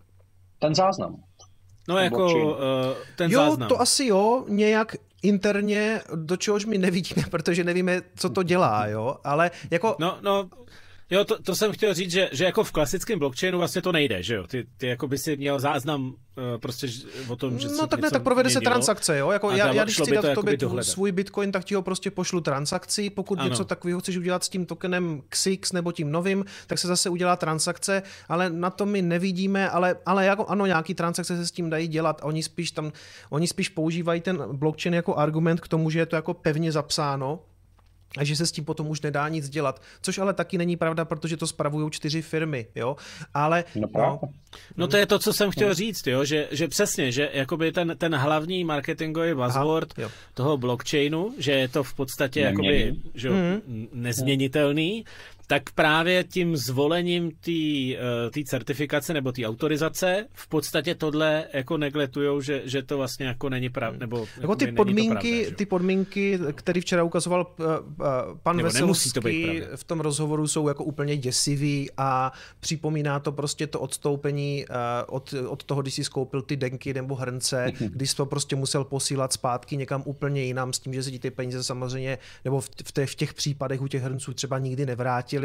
Ten záznam. No jako uh, ten jo, záznam. To asi jo, nějak interně, do čehož my nevidíme, protože nevíme, co to dělá, jo, ale jako... No, no, jo, to, to jsem chtěl říct, že, že jako v klasickém blockchainu vlastně to nejde, že jo, ty, ty jako by si měl záznam uh, prostě o tom, že No tak ne, tak provede se transakce, jo, jako já, já když chci dát tobě tu, svůj bitcoin, tak ti ho prostě pošlu transakci, pokud ano. něco takového chceš udělat s tím tokenem X X nebo tím novým, tak se zase udělá transakce, ale na to my nevidíme, ale, ale jako ano, nějaký transakce se s tím dají dělat, oni spíš tam, oni spíš používají ten blockchain jako argument k tomu, že je to jako pevně zapsáno, a že se s tím potom už nedá nic dělat. Což ale taky není pravda, protože to spravují čtyři firmy, jo. Ale... No, no, no to je to, co jsem chtěl říct, jo, že, že přesně, že jakoby ten, ten hlavní marketingový buzzword Aha, toho blockchainu, že je to v podstatě jakoby, že, mm. nezměnitelný, tak právě tím zvolením té certifikace nebo té autorizace v podstatě tohle jako negletujou, že, že to vlastně jako není pravda. Nebo jako ty podmínky, pravda, ty podmínky, které včera ukazoval uh, uh, pan nebo Veselský v tom rozhovoru, jsou jako úplně děsivý a připomíná to prostě to odstoupení uh, od, od toho, když si skoupil ty denky nebo hrnce, když to prostě musel posílat zpátky někam úplně jinam s tím, že se ti ty peníze samozřejmě, nebo v, v, v těch případech u těch hrnců třeba nikdy nevrátili.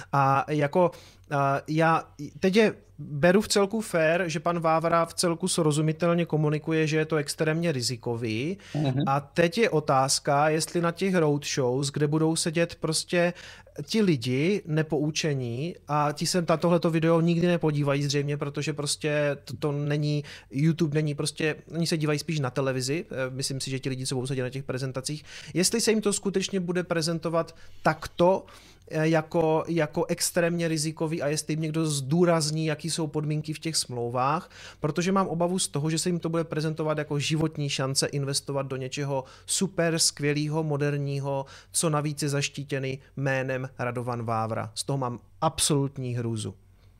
A jako uh, já teď je beru v celku fair, že pan Vávra v celku srozumitelně komunikuje, že je to extrémně rizikový. Mm-hmm. A teď je otázka, jestli na těch roadshows, kde budou sedět prostě ti lidi nepoučení a ti se na tohleto video nikdy nepodívají zřejmě, protože prostě to, to není, YouTube není prostě, oni se dívají spíš na televizi, myslím si, že ti lidi se budou sedět na těch prezentacích. Jestli se jim to skutečně bude prezentovat takto, jako, jako extrémně rizikový a jestli jim někdo zdůrazní, jaký jsou podmínky v těch smlouvách, protože mám obavu z toho, že se jim to bude prezentovat jako životní šance investovat do něčeho super skvělého, moderního, co navíc je zaštítěný jménem Radovan Vávra. Z toho mám absolutní hrůzu.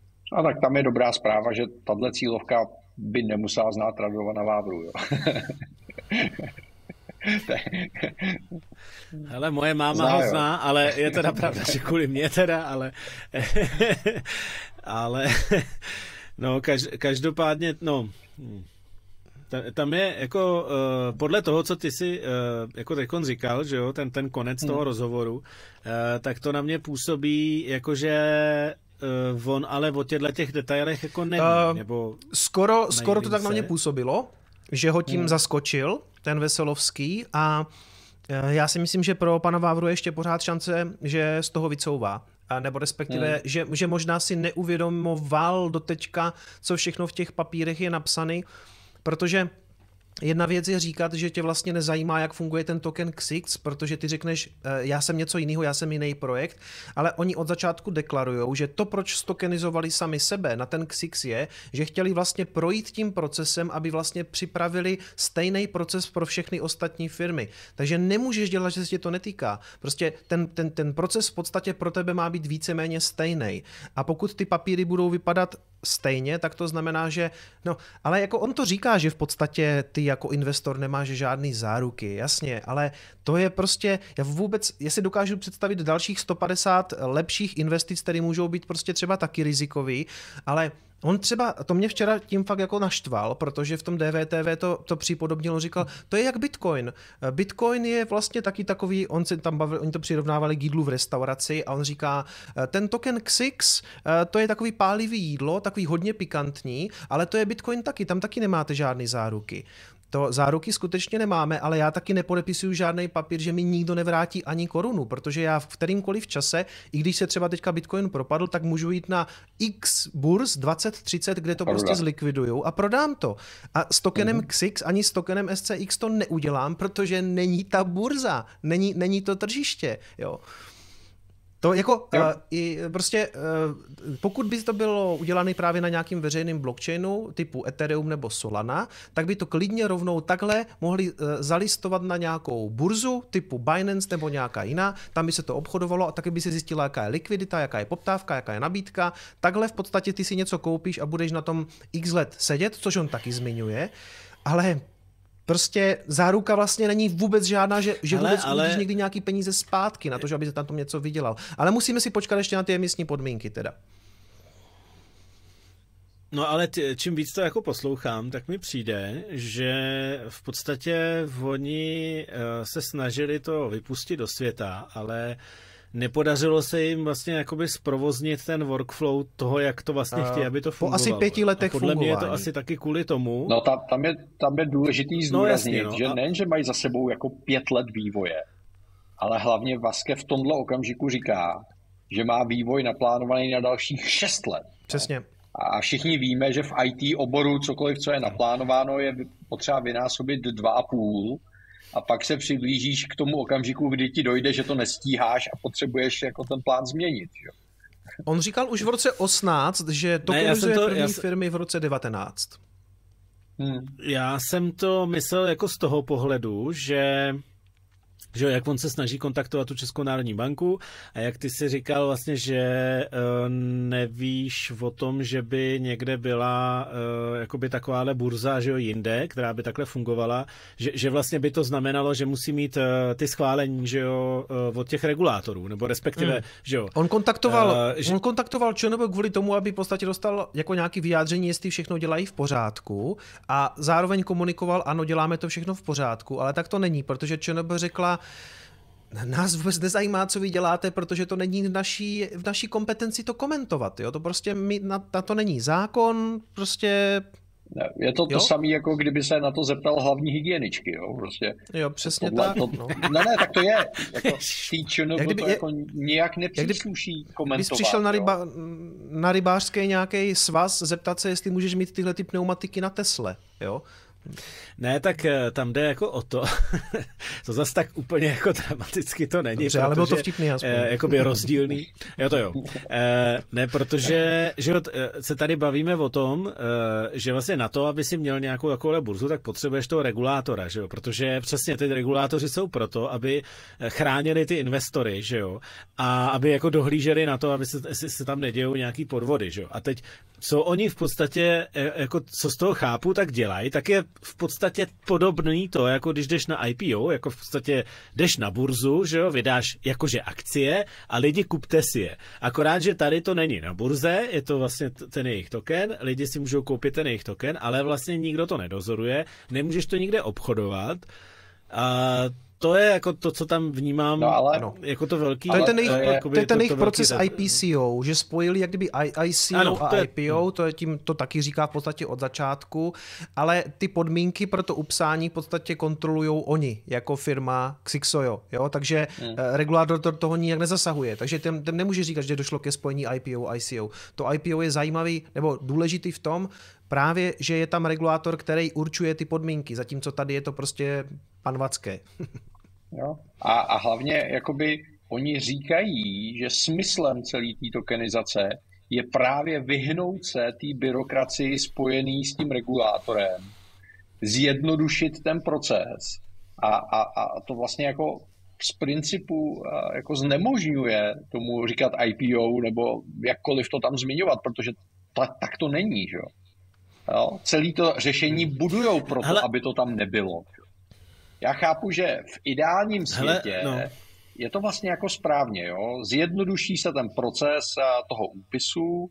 A tak tam je dobrá zpráva, že tahle cílovka by nemusela znát Radovana Vávru. Jo. Hele, moje máma zná, ho zná, ale je teda pravda, že kvůli mě teda, ale ale no, každopádně, no tam je jako podle toho, co ty si jako teďkon říkal, že jo, ten, ten konec hmm. toho rozhovoru, tak to na mě působí jakože on ale o těchto těch detailech jako neví, uh, nebo skoro, skoro to tak se. Na mě působilo, že ho tím hmm. zaskočil ten Veselovský a já si myslím, že pro pana Vávru je ještě pořád šance, že z toho vycouvá. Nebo respektive, hmm. že, že možná si neuvědomoval doteďka, co všechno v těch papírech je napsaný, protože jedna věc je říkat, že tě vlastně nezajímá, jak funguje ten token X X, protože ty řekneš, já jsem něco jiného, já jsem jiný projekt, ale oni od začátku deklarujou, že to, proč stokenizovali sami sebe na ten X X je, že chtěli vlastně projít tím procesem, aby vlastně připravili stejný proces pro všechny ostatní firmy. Takže nemůžeš dělat, že se tě to netýká. Prostě ten, ten, ten proces v podstatě pro tebe má být víceméně stejný. A pokud ty papíry budou vypadat stejně, tak to znamená, že no, ale jako on to říká, že v podstatě ty jako investor nemáš žádný záruky, jasně, ale to je prostě, já vůbec, já si dokážu představit dalších sto padesát lepších investic, které můžou být prostě třeba taky rizikový, ale on třeba, to mě včera tím fakt jako naštval, protože v tom D V T V to, to připodobnil, on říkal, to je jak Bitcoin. Bitcoin je vlastně taky takový, on se tam bavil, oni to přirovnávali k jídlu v restauraci a on říká, ten token X X, to je takový pálivý jídlo, takový hodně pikantní, ale to je Bitcoin taky, tam taky nemáte žádný záruky. To záruky skutečně nemáme, ale já taky nepodepisuju žádný papír, že mi nikdo nevrátí ani korunu, protože já v kterýmkoliv čase, i když se třeba teďka Bitcoin propadl, tak můžu jít na X burz dvacet třicet, kde to prostě zlikvidujou a prodám to. A s tokenem mm-hmm. X X ani s tokenem S C X to neudělám, protože není ta burza, není, není to tržiště, jo. To jako uh, i prostě uh, pokud by to bylo udělané právě na nějakým veřejným blockchainu typu Ethereum nebo Solana, tak by to klidně rovnou takhle mohli uh, zalistovat na nějakou burzu typu Binance nebo nějaká jiná, tam by se to obchodovalo a taky by se zjistila, jaká je likvidita, jaká je poptávka, jaká je nabídka. Takhle v podstatě ty si něco koupíš a budeš na tom x let sedět, což on taky zmiňuje, ale prostě záruka vlastně není vůbec žádná, že, že ale, vůbec ale... uvidíš někdy nějaký peníze zpátky na to, že aby se tam tom něco vydělal. Ale musíme si počkat ještě na ty emisní podmínky teda. No ale t- čím víc to jako poslouchám, tak mi přijde, že v podstatě oni uh, se snažili to vypustit do světa, ale nepodařilo se jim vlastně jakoby zprovoznit ten workflow toho, jak to vlastně chtějí, aby to fungovalo. Po asi pěti letech podle fungování. mě je to asi taky kvůli tomu. No tam, tam, je, tam je důležitý zdůraznit, no, jasně, no. že A... nejen, že mají za sebou jako pět let vývoje, ale hlavně Vasquez v tomhle okamžiku říká, že má vývoj naplánovaný na dalších šest let. Přesně. A všichni víme, že v í té oboru cokoliv, co je naplánováno, je potřeba vynásobit dva a půl. A pak se přiblížíš k tomu okamžiku, kdy ti dojde, že to nestíháš a potřebuješ jako ten plán změnit. Že? On říkal už v roce osmnáct, že tokenizuje první já jsem... firmy v roce devatenáct. Hmm. Já jsem to myslel jako z toho pohledu, že... že jak on se snaží kontaktovat tu Českou národní banku a jak ty si říkal vlastně, že uh, nevíš o tom, že by někde byla uh, jakoby takováhle burza, že jo, jinde, která by takhle fungovala, že, že vlastně by to znamenalo, že musí mít uh, ty schválení, že jo, uh, od těch regulátorů, nebo respektive, mm. že jo. On kontaktoval, uh, že... on kontaktoval ČNB kvůli tomu, aby v podstatě dostal jako nějaký vyjádření, jestli všechno dělají v pořádku a zároveň komunikoval, ano, děláme to všechno v pořádku, ale tak to není, protože ČNB řekla, nás vůbec nezajímá, co vy děláte, protože to není v naší, v naší kompetenci to komentovat. Jo? To prostě my, na, na to není zákon, prostě... Je to to samé, jako kdyby se na to zeptal hlavní hygieničky. Jo, prostě. Jo, přesně tohle, tak. To, no. no ne, tak to je. Jako, týčeno, jak kdyby, to jako nějak nepřísluší kdyby, komentovat. Kdybys přišel na, ryba, na rybářský nějaký svaz zeptat se, jestli můžeš mít tyhle ty pneumatiky na Tesle. Jo? Ne, tak tam jde jako o to, to zase tak úplně jako dramaticky to není. Dobře, ale bylo to vtipný aspoň. Eh, jakoby rozdílný. Jo, to jo. Eh, ne, protože že se tady bavíme o tom, eh, že vlastně na to, aby si měl nějakou takovou burzu, tak potřebuješ toho regulátora, že jo? Protože přesně ty regulátoři jsou proto, aby chránili ty investory, že jo? A aby jako dohlíželi na to, aby se, se tam nedějou nějaký podvody, že jo? A teď, co oni v podstatě, jako co z toho chápu, tak dělají, tak je v podstatě podobný to, jako když jdeš na I P O, jako v podstatě jdeš na burzu, že jo, vydáš jakože akcie a lidi kupte si je. Akorát, že tady to není na burze, je to vlastně ten jejich token, lidi si můžou koupit ten jejich token, ale vlastně nikdo to nedozoruje, nemůžeš to nikde obchodovat a to je jako to, co tam vnímám, no, ale, jako to velký... To je ten jejich, to, to je ten jejich proces velký... I P C O, že spojili jak kdyby I C O ano, a je... I P O, to je tím, to taky říká v podstatě od začátku, ale ty podmínky pro to upsání v podstatě kontrolujou oni, jako firma Xixoyo, jo, takže hmm. regulátor do toho nijak nezasahuje, takže ten, ten nemůže říkat, že došlo ke spojení I P O a I C O. To I P O je zajímavý, nebo důležitý v tom, právě, že je tam regulátor, který určuje ty podmínky, zatímco tady je to prostě pan Vacké. Jo. A, a hlavně jakoby oni říkají, že smyslem celé té tokenizace je právě vyhnout se té byrokracii spojený s tím regulátorem, zjednodušit ten proces a, a, a to vlastně jako z principu jako znemožňuje tomu říkat I P O nebo jakkoliv to tam zmiňovat, protože ta, tak to není. Že? Jo? Celé to řešení budujou proto, Hele. aby to tam nebylo. Já chápu, že v ideálním světě Hele, no. je to vlastně jako správně. Jo? Zjednoduší se ten proces toho úpisu,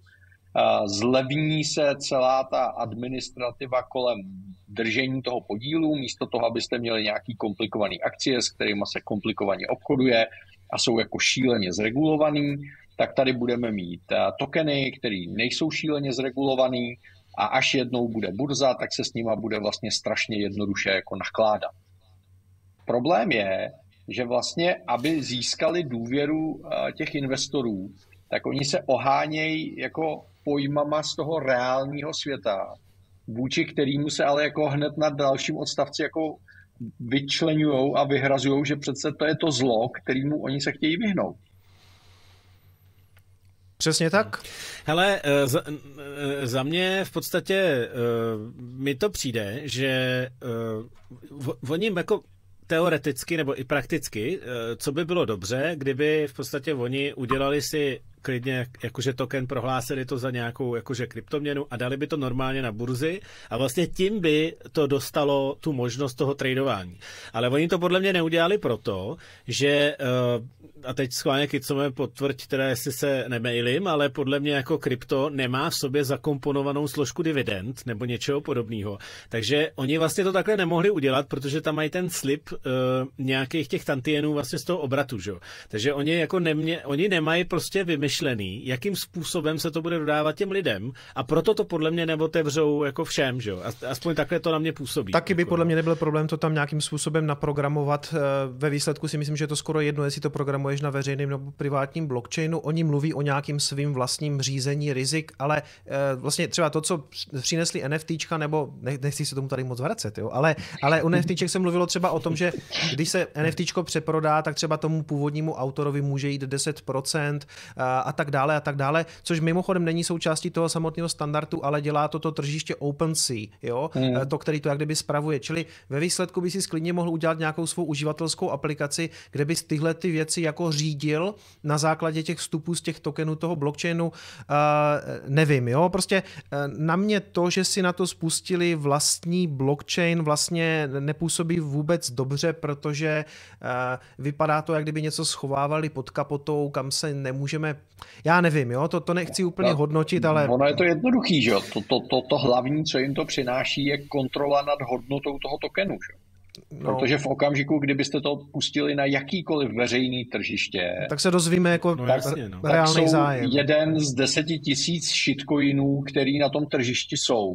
zlevní se celá ta administrativa kolem držení toho podílu, místo toho, abyste měli nějaký komplikovaný akcie, s kterými se komplikovaně obchoduje a jsou jako šíleně zregulovaný, tak tady budeme mít tokeny, které nejsou šíleně zregulovaný, a až jednou bude burza, tak se s nima bude vlastně strašně jednoduše jako nakládat. Problém je, že vlastně, aby získali důvěru těch investorů, tak oni se ohánějí jako pojmama z toho reálního světa, vůči kterému se ale jako hned na dalším odstavci jako vyčleňujou a vyhrazujou, že přece to je to zlo, kterému oni se chtějí vyhnout. Přesně tak. Hele, za, za mě v podstatě mi to přijde, že oni jako teoreticky nebo i prakticky, co by bylo dobře, kdyby v podstatě oni udělali si klidně jakože token, prohlásili to za nějakou jakože kryptoměnu a dali by to normálně na burzy a vlastně tím by to dostalo tu možnost toho tradování. Ale oni to podle mě neudělali proto, že a teď schválně Kicome potvrď teda, jestli se nemailím, ale podle mě jako krypto nemá v sobě zakomponovanou složku dividend nebo něčeho podobného. Takže oni vlastně to takhle nemohli udělat, protože tam mají ten slib uh, nějakých těch tantienů vlastně z toho obratu, že? Takže oni jako nemě, oni nemají prostě vymyšlený, jakým způsobem se to bude dodávat těm lidem a proto to podle mě neotevřou jako všem, že? Aspoň takhle to na mě působí. Taky by jako, podle mě nebyl problém to tam nějakým způsobem naprogramovat. Ve výsledku si myslím, že je to skoro jedno, jestli to programuje na veřejném nebo privátním blockchainu. Oni mluví o nějakým svým vlastním řízení rizik, ale e, vlastně třeba to, co přinesli NFTčka, nebo ne, nechci se tomu tady moc vracet, jo, ale, ale u NFTček se mluvilo třeba o tom, že když se NFTčko přeprodá, tak třeba tomu původnímu autorovi může jít deset procent a, a tak dále a tak dále, což mimochodem není součástí toho samotného standardu, ale dělá to to tržiště OpenSea, jo, mm. to, který to jak kdyby spravuje. Čili ve výsledku by si sklidně mohl udělat nějakou svou uživatelskou aplikaci, kde bys tyhle ty věci jako řídil na základě těch vstupů z těch tokenů toho blockchainu, uh, nevím, jo, prostě uh, na mě to, že si na to spustili vlastní blockchain, vlastně nepůsobí vůbec dobře, protože uh, vypadá to, jak kdyby něco schovávali pod kapotou, kam se nemůžeme, já nevím, jo, to, to nechci úplně no, hodnotit, ale... Ono je to jednoduchý, že jo, to, to, to, to hlavní, co jim to přináší, je kontrola nad hodnotou toho tokenu, že jo. No. Protože v okamžiku, kdybyste to pustili na jakýkoliv veřejný tržiště, tak se dozvíme jako no, jasně, no. reálný zájem. Jeden z deseti tisíc shitcoinů, který na tom tržišti jsou.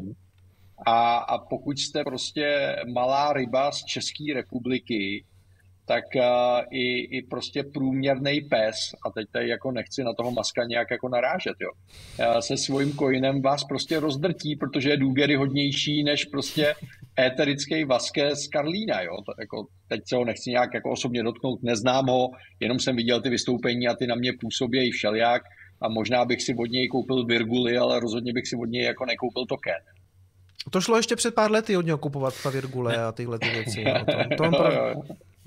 A, a pokud jste prostě malá ryba z České republiky, tak uh, i, i prostě průměrný pes, a teď tady jako nechci na toho Muska nějak jako narážet, jo, uh, se svým coinem vás prostě rozdrtí, protože je důvěryhodnější než prostě éterický Vasquez z Karlína, jo, to jako, teď se ho nechci nějak jako osobně dotknout, neznám ho, jenom jsem viděl ty vystoupení a ty na mě působí všelijak a možná bych si od něj koupil Virguly, ale rozhodně bych si od něj jako nekoupil token. To šlo ještě před pár lety od něho kupovat ta Virgule a tyhle ty věci. No, to, to on prav...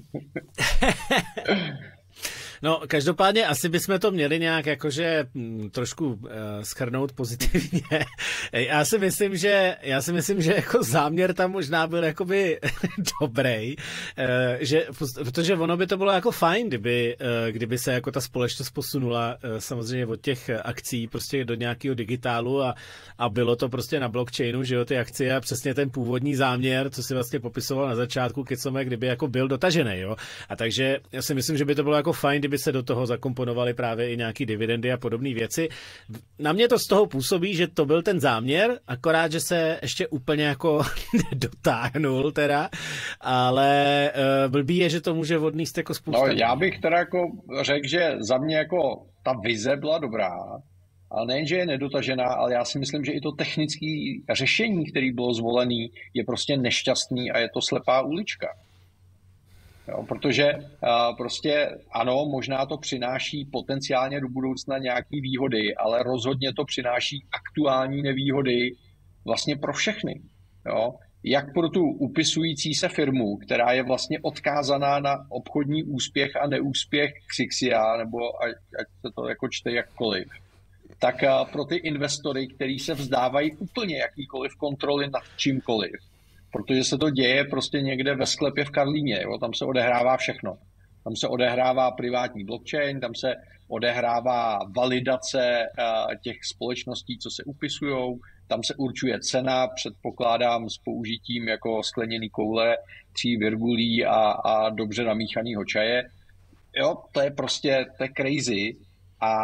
No, každopádně asi bychom to měli nějak jakože m, trošku uh, shrnout pozitivně. Já si myslím, že já si myslím, že jako záměr tam možná byl jakoby dobrý, uh, že, protože ono by to bylo jako fajn, kdyby, uh, kdyby se jako ta společnost posunula uh, samozřejmě od těch akcí prostě do nějakého digitálu a, a bylo to prostě na blockchainu, že jo, ty akcie a přesně ten původní záměr, co si vlastně popisoval na začátku, Kicome, kdyby jako byl dotažený, jo. A takže já si myslím, že by to bylo jako fajn, kdyby se do toho zakomponovaly právě i nějaký dividendy a podobné věci. Na mě to z toho působí, že to byl ten záměr, akorát, že se ještě úplně jako dotáhnul teda, ale uh, blbý je, že to může odníst jako spousta. No, já bych teda jako řekl, že za mě jako ta vize byla dobrá, ale nejen, že je nedotažená, ale já si myslím, že i to technické řešení, které bylo zvolené, je prostě nešťastný a je to slepá ulička. Jo, protože uh, prostě ano, možná to přináší potenciálně do budoucna nějaké výhody, ale rozhodně to přináší aktuální nevýhody vlastně pro všechny. Jo? Jak pro tu upisující se firmu, která je vlastně odkázaná na obchodní úspěch a neúspěch Xixia, nebo ať, ať se to jako čte jakkoliv, tak uh, pro ty investory, kteří se vzdávají úplně jakýkoliv kontroly nad čímkoliv, protože se to děje prostě někde ve sklepě v Karlíně, jo? Tam se odehrává všechno. Tam se odehrává privátní blockchain, tam se odehrává validace uh, těch společností, co se upisujou, tam se určuje cena, předpokládám s použitím jako skleněný koule, tří virgulí a, a dobře namíchaného čaje. Jo, to je prostě, to je crazy a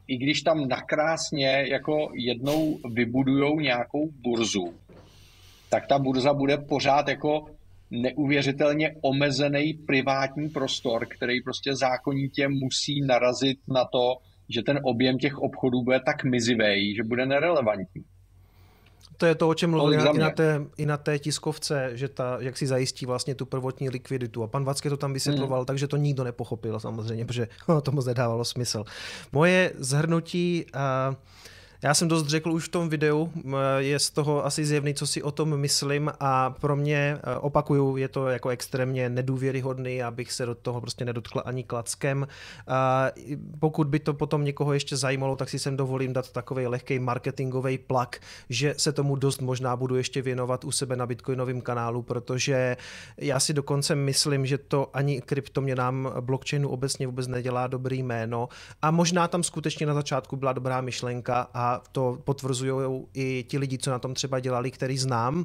i když tam nakrásně jako jednou vybudujou nějakou burzu, tak ta burza bude pořád jako neuvěřitelně omezený privátní prostor, který prostě zákonitě musí narazit na to, že ten objem těch obchodů bude tak mizivý, že bude nerelevantní. To je to, o čem mluvili i na, té, i na té tiskovce, že ta, jak si zajistí vlastně tu prvotní likviditu. A pan Vacké to tam vysvětloval, hmm. takže to nikdo nepochopil samozřejmě, protože to moc nedávalo smysl. Moje zhrnutí... Uh, Já jsem dost řekl už v tom videu, je z toho asi zjevný, co si o tom myslím a pro mě, opakuju, je to jako extrémně nedůvěryhodný, abych se do toho prostě nedotkl ani klackem. Pokud by to potom někoho ještě zajímalo, tak si sem dovolím dát takovej lehkej marketingový plak, že se tomu dost možná budu ještě věnovat u sebe na bitcoinovém kanálu, protože já si dokonce myslím, že to ani kryptoměnám blockchainu obecně vůbec nedělá dobrý jméno a možná tam skutečně na začátku byla dobrá myšlenka a A to potvrzují i ti lidi, co na tom třeba dělali, který znám.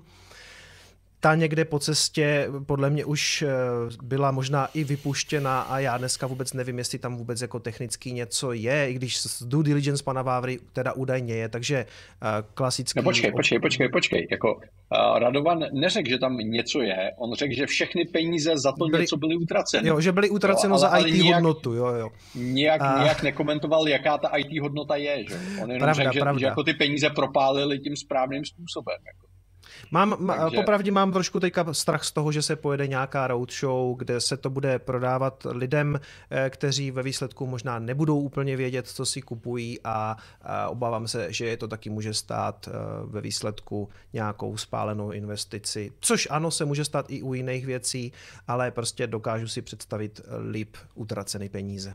Ta někde po cestě podle mě už byla možná i vypuštěna a já dneska vůbec nevím, jestli tam vůbec jako technicky něco je, i když z due diligence pana Vávry teda údajně je, takže klasický... No počkej, počkej, počkej, počkej. Jako, uh, Radovan neřekl, že tam něco je, on řekl, že všechny peníze za to byly, něco byly utraceny. Jo, že byly utraceno jo, za í té nijak, hodnotu, jo, jo. Nijak, a... nijak nekomentoval, jaká ta í té hodnota je, že? On jenom pravda, řekl, že, pravda. že jako ty peníze propálili tím správným způsobem, jako. Mám, Takže... popravdě mám trošku teďka strach z toho, že se pojede nějaká roadshow, kde se to bude prodávat lidem, kteří ve výsledku možná nebudou úplně vědět, co si kupují a, a obávám se, že je to taky může stát ve výsledku nějakou spálenou investici, což ano, se může stát i u jiných věcí, ale prostě dokážu si představit líp utracené peníze.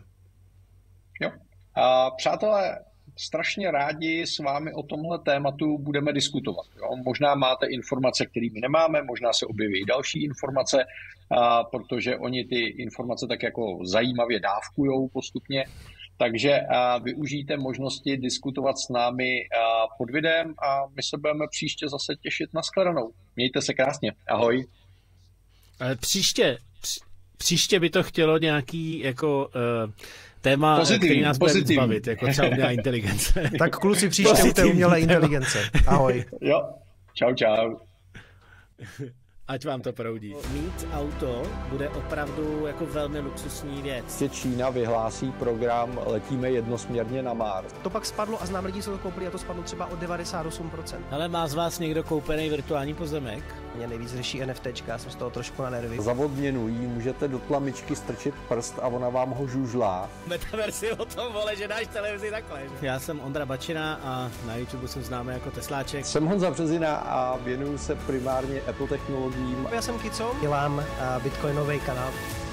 Jo. A přátelé, strašně rádi s vámi o tomhle tématu budeme diskutovat. Jo? Možná máte informace, které my nemáme, možná se objeví další informace, a, protože oni ty informace tak jako zajímavě dávkujou postupně. Takže a, využijte možnosti diskutovat s námi a, pod videem a my se budeme příště zase těšit na shledanou. Mějte se krásně. Ahoj. Ale příště, pří, příště by to chtělo nějaký jako... Uh... téma, pozitivní, který nás bude víc bavit, jako třeba umělá inteligence. Tak kluci, příště u té umělé inteligence. Ahoj. Jo, čau, čau. Ať vám to proudí. Mít auto bude opravdu jako velmi luxusní věc. Čína vyhlásí program Letíme jednosměrně na Mars. To pak spadlo a znám lidi, co to koupili a to spadlo třeba o devadesát osm procent. Ale má z vás někdo koupený virtuální pozemek? Mě nejvíc řeší NFTčka, já jsem z toho trošku na nervy. Za odměnu jí můžete do tlamičky strčit prst a ona vám ho žužlá. Metaversi o tom, vole, že dáš televizi takhle. Já jsem Ondra Bačina a na YouTube jsem známý jako Tesláček. Jsem Honza Březina a věnuju se primárně Apple technologiím. Já jsem Kico, dělám bitcoinový kanál.